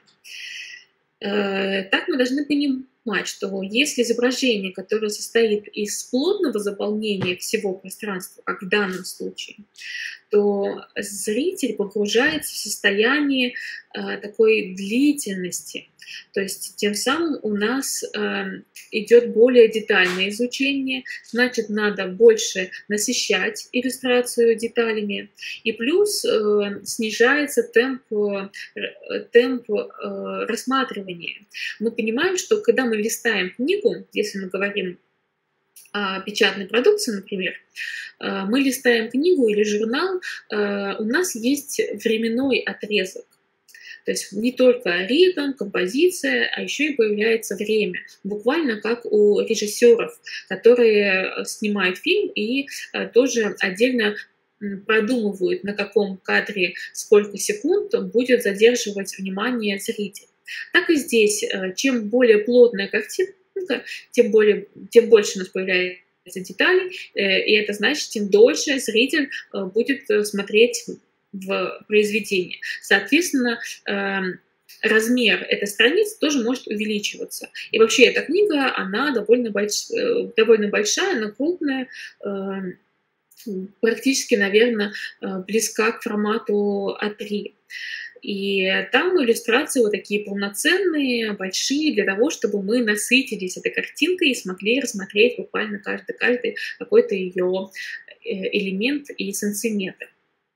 Так мы должны понимать, что если изображение, которое состоит из плотного заполнения всего пространства, как в данном случае, то зритель погружается в состояние э, такой длительности. То есть тем самым у нас э, идет более детальное изучение, значит, надо больше насыщать иллюстрацию деталями. И плюс э, снижается темп, э, темп э, рассматривания. Мы понимаем, что когда мы листаем книгу, если мы говорим о печатной продукции, например, мы листаем книгу или журнал, у нас есть временной отрезок. То есть не только ритм, композиция, а еще и появляется время. Буквально как у режиссеров, которые снимают фильм и тоже отдельно продумывают, на каком кадре сколько секунд будет задерживать внимание зрителя. Так и здесь, чем более плотная картинка, тем, более, тем больше у нас появляется деталей, и это значит, тем дольше зритель будет смотреть в произведение. Соответственно, размер этой страницы тоже может увеличиваться. И вообще эта книга, она довольно, больш... довольно большая, она крупная, практически, наверное, близка к формату а три. И там иллюстрации вот такие полноценные, большие, для того, чтобы мы насытились этой картинкой и смогли рассмотреть буквально каждый-каждый какой-то ее элемент и сантиметр.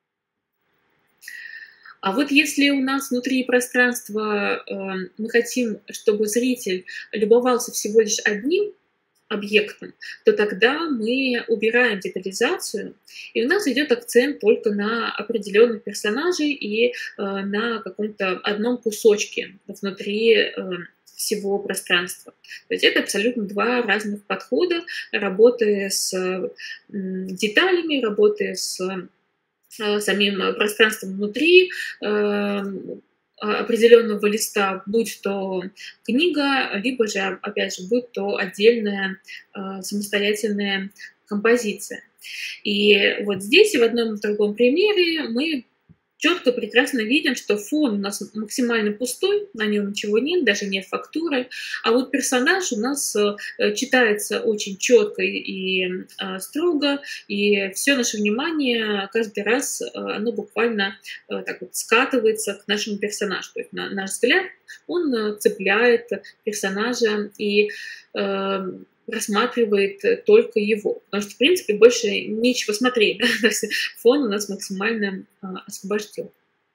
А вот если у нас внутри пространства э, мы хотим, чтобы зритель любовался всего лишь одним объектом, то тогда мы убираем детализацию, и у нас идет акцент только на определенных персонажей и э, на каком-то одном кусочке внутри э, всего пространства. То есть это абсолютно два разных подхода работы с э, деталями, работы с э, самим пространством внутри э, определенного листа, будь то книга, либо же, опять же, будь то отдельная э, самостоятельная композиция. И вот здесь и в одном и в другом примере мы четко, прекрасно видим, что фон у нас максимально пустой, на нем ничего нет, даже нет фактуры, а вот персонаж у нас э, читается очень четко и э, строго, и все наше внимание каждый раз, э, оно буквально э, так вот скатывается к нашему персонажу. То есть на, наш взгляд, он э, цепляет персонажа и э, рассматривает только его. Потому что, в принципе, больше нечего смотреть. Да? То есть фон у нас максимально а, освобожден.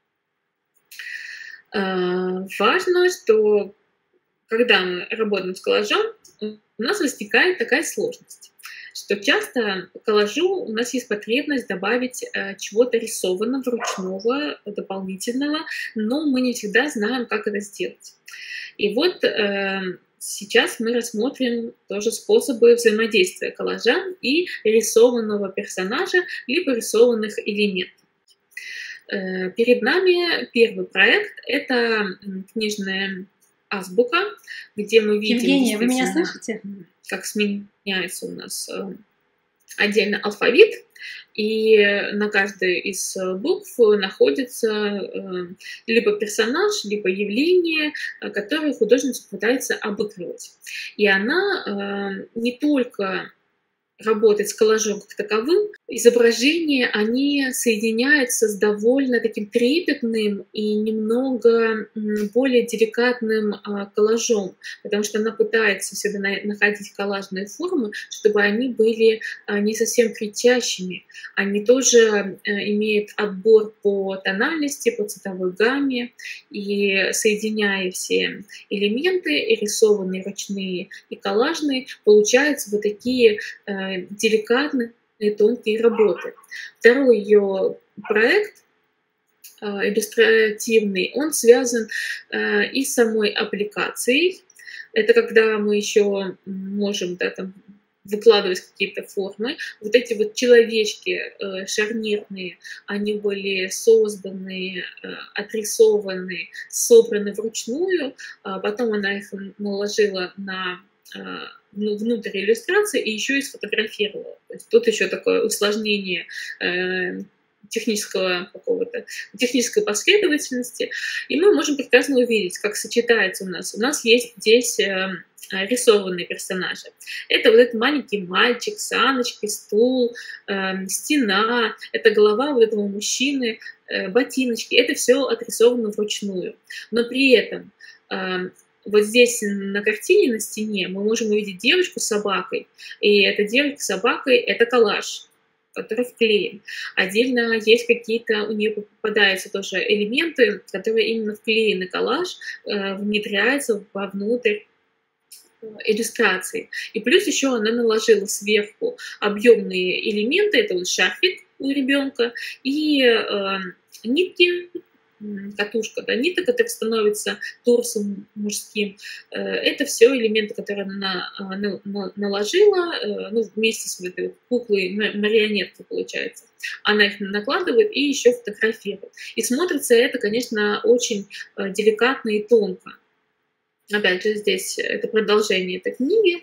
А, важно, что когда мы работаем с коллажом, у нас возникает такая сложность, что часто к коллажу у нас есть потребность добавить э, чего-то рисованного, ручного, дополнительного, но мы не всегда знаем, как это сделать. И вот э, сейчас мы рассмотрим тоже способы взаимодействия коллажа и рисованного персонажа, либо рисованных элементов. Перед нами первый проект – это книжная азбука, где мы видим… Евгения, вы меня слышите? Как сменяется у нас отдельно алфавит, и на каждой из букв находится либо персонаж, либо явление, которое художница пытается обыгрывать. И она не только работать с коллажом как таковым, изображения, они соединяются с довольно таким трепетным и немного более деликатным коллажом, потому что она пытается всегда находить коллажные формы, чтобы они были не совсем кричащими. Они тоже имеют отбор по тональности, по цветовой гамме, и соединяя все элементы, и рисованные, ручные и коллажные, получаются вот такие деликатные и тонкие работы. Второй ее проект иллюстративный, он связан и с самой аппликацией. Это когда мы еще можем, да, там, выкладывать какие-то формы. Вот эти вот человечки шарнирные, они были созданы, отрисованы, собраны вручную, потом она их наложила на внутрь иллюстрации и еще и сфотографировала. То есть тут еще такое усложнение э, технического какого-то, технической последовательности. И мы можем прекрасно увидеть, как сочетается у нас. У нас есть здесь э, рисованные персонажи. Это вот этот маленький мальчик, саночки, стул, э, стена, это голова вот этого мужчины, э, ботиночки. Это все отрисовано вручную. Но при этом э, вот здесь на картине, на стене, мы можем увидеть девочку с собакой. И эта девочка с собакой – это коллаж, который вклеен. Отдельно есть какие-то, у нее попадаются тоже элементы, которые именно вклеены коллаж, э, внедряются вовнутрь иллюстрации. И плюс еще она наложила сверху объемные элементы, это вот шарфик у ребенка, и э, нитки, катушка, да, ниток, которая становится торсом мужским. Это все элементы, которые она на, на, наложила, ну, вместе с этой куклой, марионеткой, получается. Она их накладывает и еще фотографирует. И смотрится это, конечно, очень деликатно и тонко. Опять же, здесь это продолжение этой книги,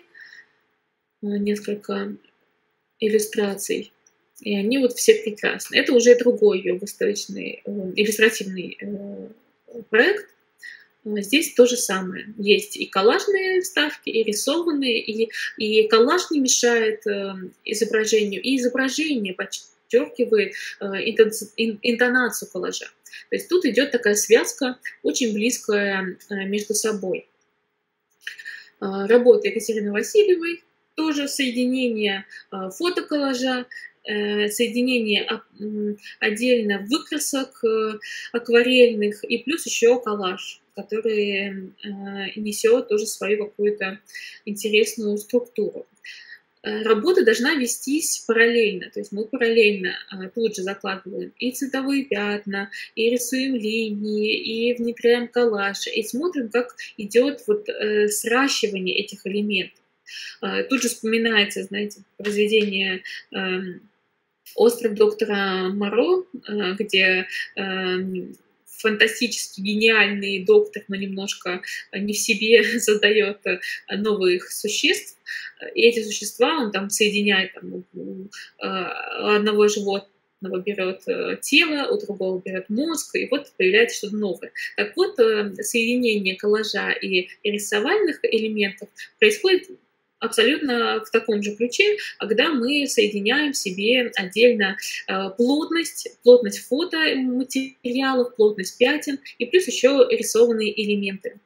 несколько иллюстраций. И они вот все прекрасны. Это уже другой ее выставочный, э, иллюстративный э, проект. Здесь то же самое. Есть и коллажные вставки, и рисованные, и, и коллаж не мешает э, изображению, и изображение подчеркивает э, интонацию коллажа. То есть тут идет такая связка, очень близкая э, между собой. Э, работа Екатерины Васильевой, тоже соединение э, фотоколлажа, соединение отдельно выкрасок акварельных и плюс еще коллаж, который несет тоже свою какую-то интересную структуру. Работа должна вестись параллельно, то есть мы параллельно тут же закладываем и цветовые пятна, и рисуем линии, и внедряем коллаж, и смотрим, как идет вот сращивание этих элементов. Тут же вспоминается, знаете, произведение «Остров доктора Моро», где фантастически гениальный доктор, но немножко не в себе, создает новых существ. И эти существа он там соединяет, там, у одного животного берет тело, у другого берет мозг, и вот появляется что-то новое. Так вот, соединение коллажа и рисовальных элементов происходит абсолютно в таком же ключе, когда мы соединяем в себе отдельно плотность, плотность фотоматериалов, плотность пятен и плюс еще рисованные элементы.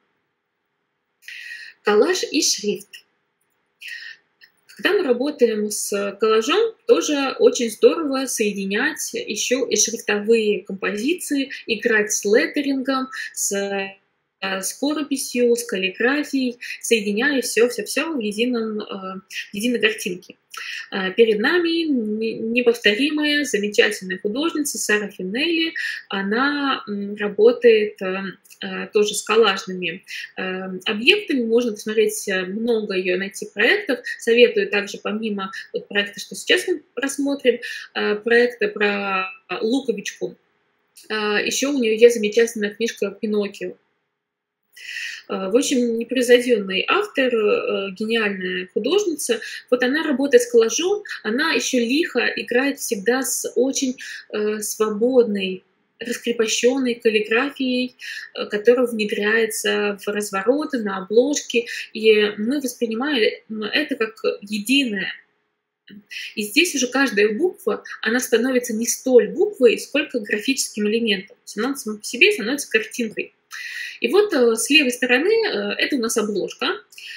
Коллаж и шрифт. Когда мы работаем с коллажом, тоже очень здорово соединять еще и шрифтовые композиции, играть с леттерингом, с скорописью, с каллиграфией, соединяя все-все-все в, едином, в единой картинке. Перед нами неповторимая, замечательная художница Сара Финелли. Она работает тоже с коллажными объектами. Можно посмотреть много ее, найти проектов. Советую также, помимо вот проекта, что сейчас мы рассмотрим, проекта про луковичку. Еще у нее есть замечательная книжка «Пиноккио». В общем, непревзойденный автор, гениальная художница. Вот она работает с коллажом, она еще лихо играет всегда с очень свободной, раскрепощенной каллиграфией, которая внедряется в развороты, на обложки. И мы воспринимаем это как единое. И здесь уже каждая буква, она становится не столь буквой, сколько графическим элементом. Она сама по себе становится картинкой. И вот с левой стороны это у нас обложка.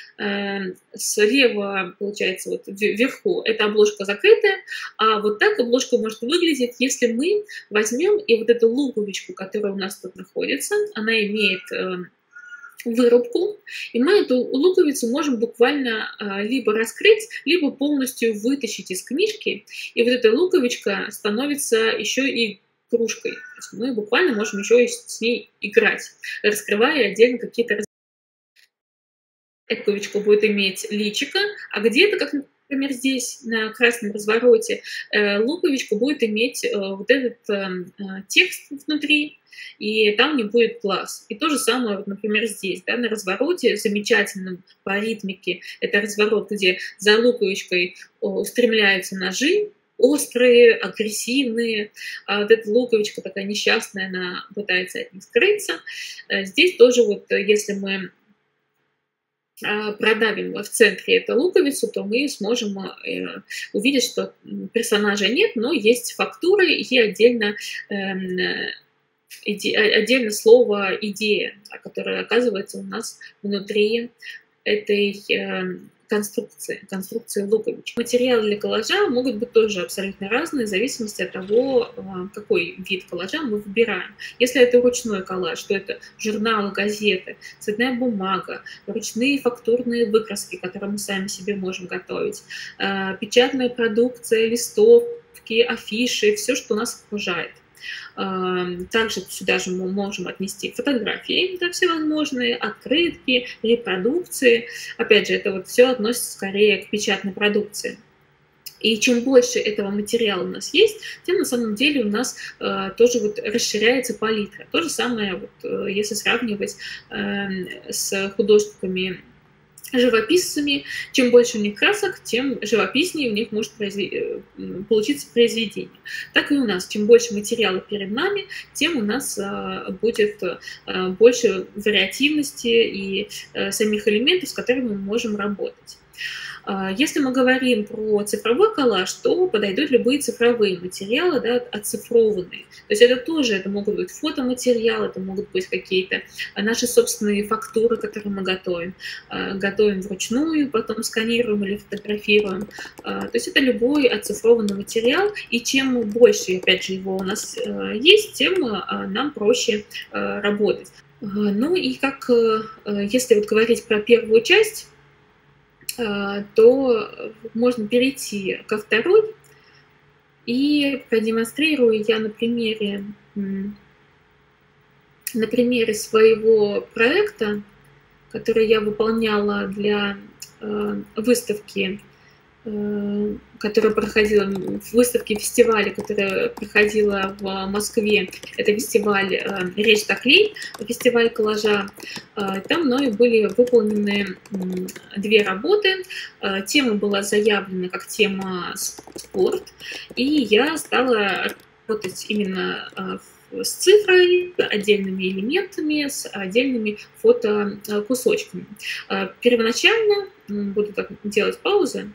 Слева, получается, вот вверху эта обложка закрытая, а вот так обложка может выглядеть, если мы возьмем и вот эту луковичку, которая у нас тут находится, она имеет вырубку, и мы эту луковицу можем буквально либо раскрыть, либо полностью вытащить из книжки, и вот эта луковичка становится еще и кружкой. То есть мы буквально можем еще и с ней играть, раскрывая отдельно какие-то разделы. Луковичка будет иметь личико, а где-то, как, например, здесь на красном развороте, луковичка будет иметь вот этот текст внутри, и там не будет глаз. И то же самое, вот, например, здесь, да, на развороте замечательном по ритмике. Это разворот, где за луковичкой устремляются ножи, острые, агрессивные. А вот эта луковичка такая несчастная, она пытается от них скрыться. Здесь тоже вот, если мы продавим в центре эту луковицу, то мы сможем увидеть, что персонажа нет, но есть фактуры и отдельно, отдельно слово «идея», которое оказывается у нас внутри этой конструкции, конструкции луковичек. Материалы для коллажа могут быть тоже абсолютно разные, в зависимости от того, какой вид коллажа мы выбираем. Если это ручной коллаж, то это журналы, газеты, цветная бумага, ручные фактурные выкраски, которые мы сами себе можем готовить, печатная продукция, листовки, афиши, все, что нас окружает. Также сюда же мы можем отнести фотографии, да, всевозможные, открытки, репродукции. Опять же, это вот все относится скорее к печатной продукции. И чем больше этого материала у нас есть, тем на самом деле у нас э, тоже вот расширяется палитра. То же самое, вот, э, если сравнивать э, с художниками, живописцами, чем больше у них красок, тем живописнее у них может произве... получиться произведение. Так и у нас, чем больше материала перед нами, тем у нас а, будет а, больше вариативности и а, самих элементов, с которыми мы можем работать. Если мы говорим про цифровой коллаж, то подойдут любые цифровые материалы, да, оцифрованные. То есть это тоже, это могут быть фотоматериалы, это могут быть какие-то наши собственные фактуры, которые мы готовим. Готовим вручную, потом сканируем или фотографируем. То есть это любой оцифрованный материал, и чем больше, опять же, его у нас есть, тем нам проще работать. Ну и как, если вот говорить про первую часть, то можно перейти ко второй, и продемонстрирую я на примере, на примере своего проекта, который я выполняла для выставки, которая проходила в выставке фестиваля, которая проходила в Москве. Это фестиваль «Речь так лей», фестиваль коллажа. Там мною были выполнены две работы. Тема была заявлена как тема «Спорт», и я стала работать именно с цифрой, отдельными элементами, с отдельными фотокусочками. Первоначально, буду так делать паузы,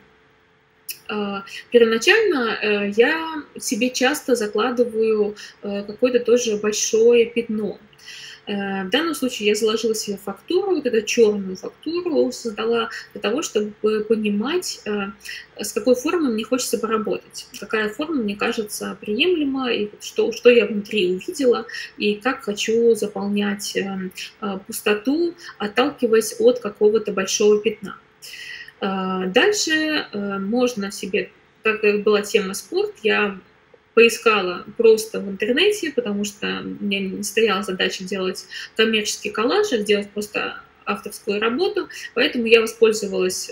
первоначально я себе часто закладываю какое-то тоже большое пятно. В данном случае я заложила себе фактуру, вот эту черную фактуру создала для того, чтобы понимать, с какой формой мне хочется поработать, какая форма мне кажется приемлема, и что, что я внутри увидела, и как хочу заполнять пустоту, отталкиваясь от какого-то большого пятна. Дальше можно себе, как была тема «Спорт», я поискала просто в интернете, потому что мне не стояла задача делать коммерческий коллаж, а сделать просто авторскую работу, поэтому я воспользовалась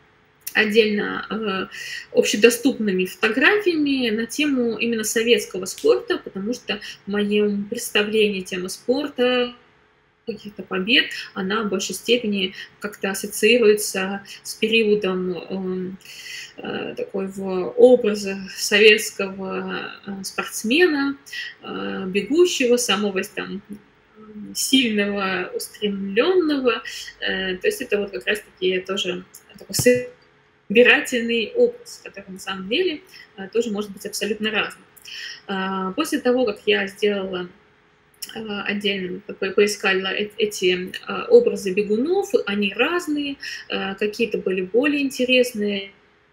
отдельно общедоступными фотографиями на тему именно советского спорта, потому что в моем представлении тема спорта, каких-то побед, она в большей степени как-то ассоциируется с периодом э, такого образа советского спортсмена, э, бегущего, самого там сильного, устремленного. Э, то есть это вот как раз-таки тоже такой собирательный образ, который на самом деле э, тоже может быть абсолютно разным. Э, после того, как я сделала отдельно поискала эти образы бегунов, они разные, какие-то были более интересные,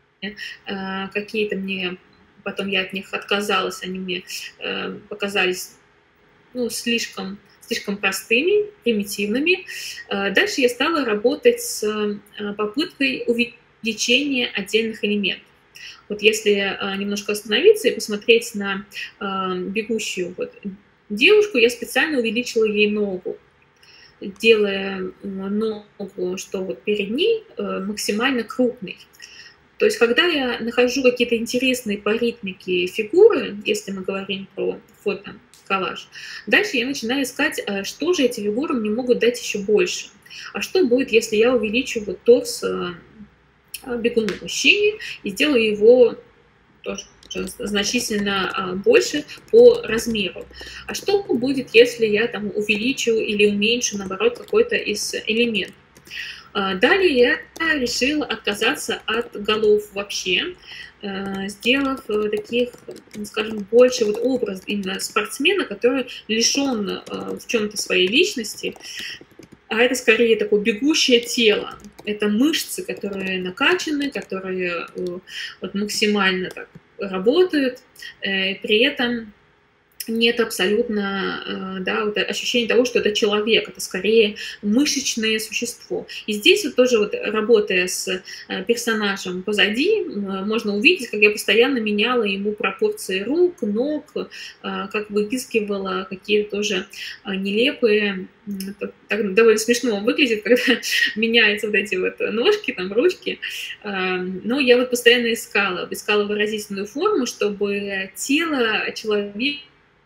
какие-то мне, потом я от них отказалась, они мне показались ну, слишком, слишком простыми, примитивными. Дальше я стала работать с попыткой увеличения отдельных элементов. Вот если немножко остановиться и посмотреть на бегущую вот девушку, я специально увеличила ей ногу, делая ногу, что вот перед ней максимально крупной. То есть, когда я нахожу какие-то интересные по ритмике фигуры, если мы говорим про фото-коллаж, дальше я начинаю искать, что же эти фигуры мне могут дать еще больше. А что будет, если я увеличу вот торс бегуна мужчине и сделаю его тоже значительно больше по размеру. А что будет, если я там увеличу или уменьшу, наоборот, какой-то из элементов? Далее я решила отказаться от голов вообще, сделав таких, скажем, больше вот образ именно спортсмена, который лишен в чем-то своей личности, а это скорее такое бегущее тело. Это мышцы, которые накачаны, которые вот максимально так работают, при этом нет абсолютно, да, вот ощущения того, что это человек, это скорее мышечное существо. И здесь вот тоже вот, работая с персонажем позади, можно увидеть, как я постоянно меняла ему пропорции рук, ног, как выискивала какие-то тоже нелепые, так довольно смешно выглядит, когда меняются вот эти вот ножки, там, ручки. Но я вот постоянно искала, искала выразительную форму, чтобы тело человека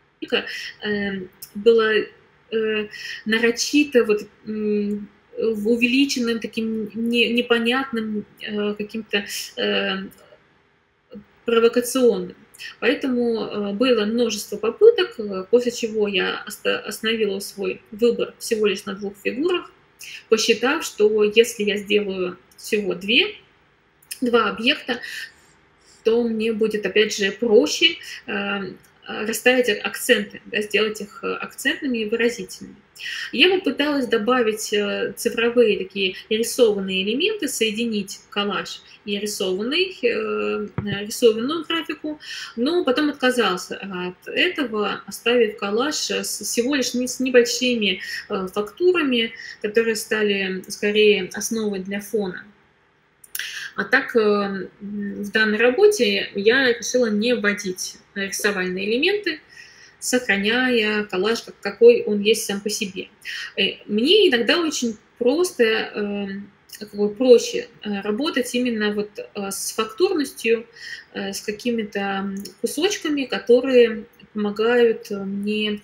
было э, нарочито вот, в увеличенным таким не, непонятным э, каким-то э, провокационным. Поэтому было множество попыток, после чего я остановила свой выбор всего лишь на двух фигурах, посчитав, что если я сделаю всего две, два объекта, то мне будет, опять же, проще расставить акценты, да, сделать их акцентными и выразительными. Я попыталась добавить цифровые такие рисованные элементы, соединить коллаж и рисованный, рисованную графику, но потом отказался от этого, оставив коллаж всего лишь с небольшими фактурами, которые стали скорее основой для фона. А так в данной работе я решила не вводить рисовальные элементы, сохраняя коллаж какой он есть сам по себе. Мне иногда очень просто, как бы проще работать именно вот с фактурностью, с какими-то кусочками, которые помогают мне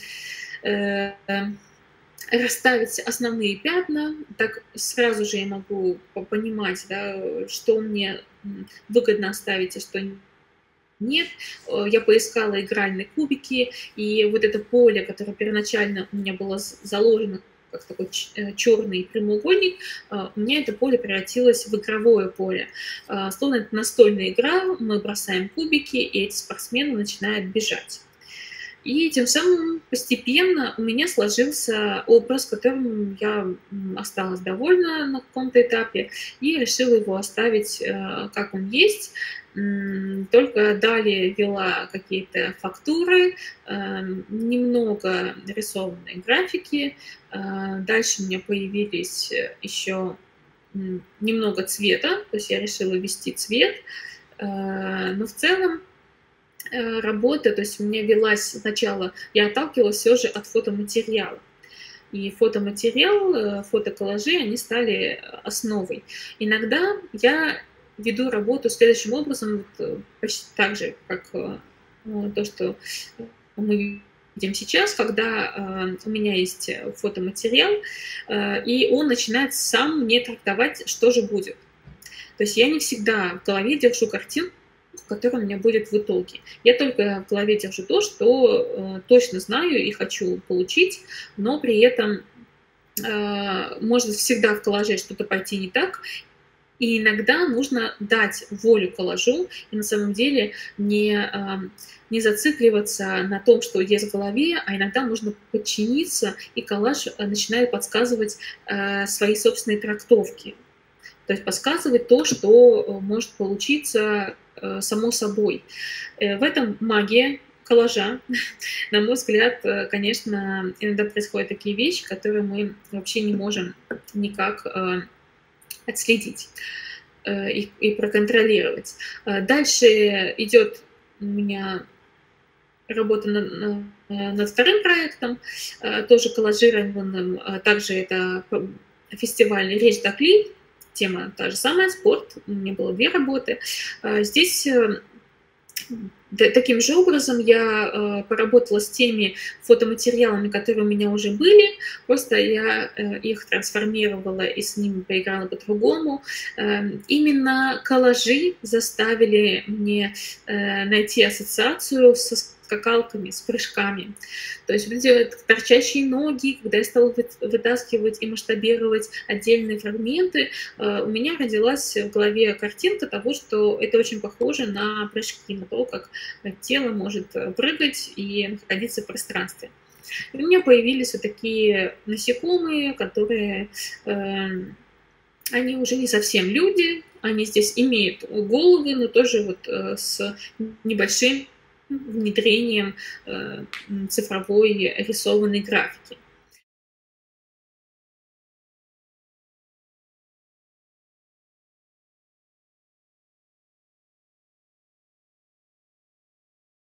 расставить основные пятна, так сразу же я могу понимать, да, что мне выгодно оставить, а что нет. Я поискала игральные кубики, и вот это поле, которое первоначально у меня было заложено как такой черный прямоугольник, у меня это поле превратилось в игровое поле. Словно это настольная игра, мы бросаем кубики, и эти спортсмены начинают бежать. И тем самым постепенно у меня сложился образ, которым я осталась довольна на каком-то этапе и решила его оставить как он есть. Только далее ввела какие-то фактуры, немного рисованной графики. Дальше у меня появились еще немного цвета, то есть я решила ввести цвет. Но в целом работа, то есть у меня велась сначала, я отталкивалась все же от фотоматериала. И фотоматериал, фотоколлажи, они стали основой. Иногда я веду работу следующим образом, вот, почти так же, как то, что мы видим сейчас, когда у меня есть фотоматериал, и он начинает сам мне трактовать, что же будет. То есть я не всегда в голове держу картинку, который у меня будет в итоге. Я только в голове держу то, что э, точно знаю и хочу получить, но при этом э, может всегда в коллаже что-то пойти не так, и иногда нужно дать волю коллажу и на самом деле не, э, не зацикливаться на том, что есть в голове, а иногда нужно подчиниться, и коллаж начинает подсказывать э, свои собственные трактовки. То есть подсказывать то, что может получиться само собой. В этом магия коллажа. На мой взгляд, конечно, иногда происходят такие вещи, которые мы вообще не можем никак отследить и, и проконтролировать. Дальше идет у меня работа над, над вторым проектом, тоже коллажированным. Также это фестиваль «Речь Дакли». Тема та же самая, спорт. У меня было две работы. Здесь таким же образом я поработала с теми фотоматериалами, которые у меня уже были. Просто я их трансформировала и с ними поиграла по-другому. Именно коллажи заставили мне найти ассоциацию со скакалками, с прыжками. То есть вот эти торчащие ноги, когда я стала вытаскивать и масштабировать отдельные фрагменты, у меня родилась в голове картинка того, что это очень похоже на прыжки, на то, как тело может прыгать и находиться в пространстве. И у меня появились вот такие насекомые, которые, э, они уже не совсем люди, они здесь имеют головы, но тоже вот э, с небольшим внедрением цифровой рисованной графики.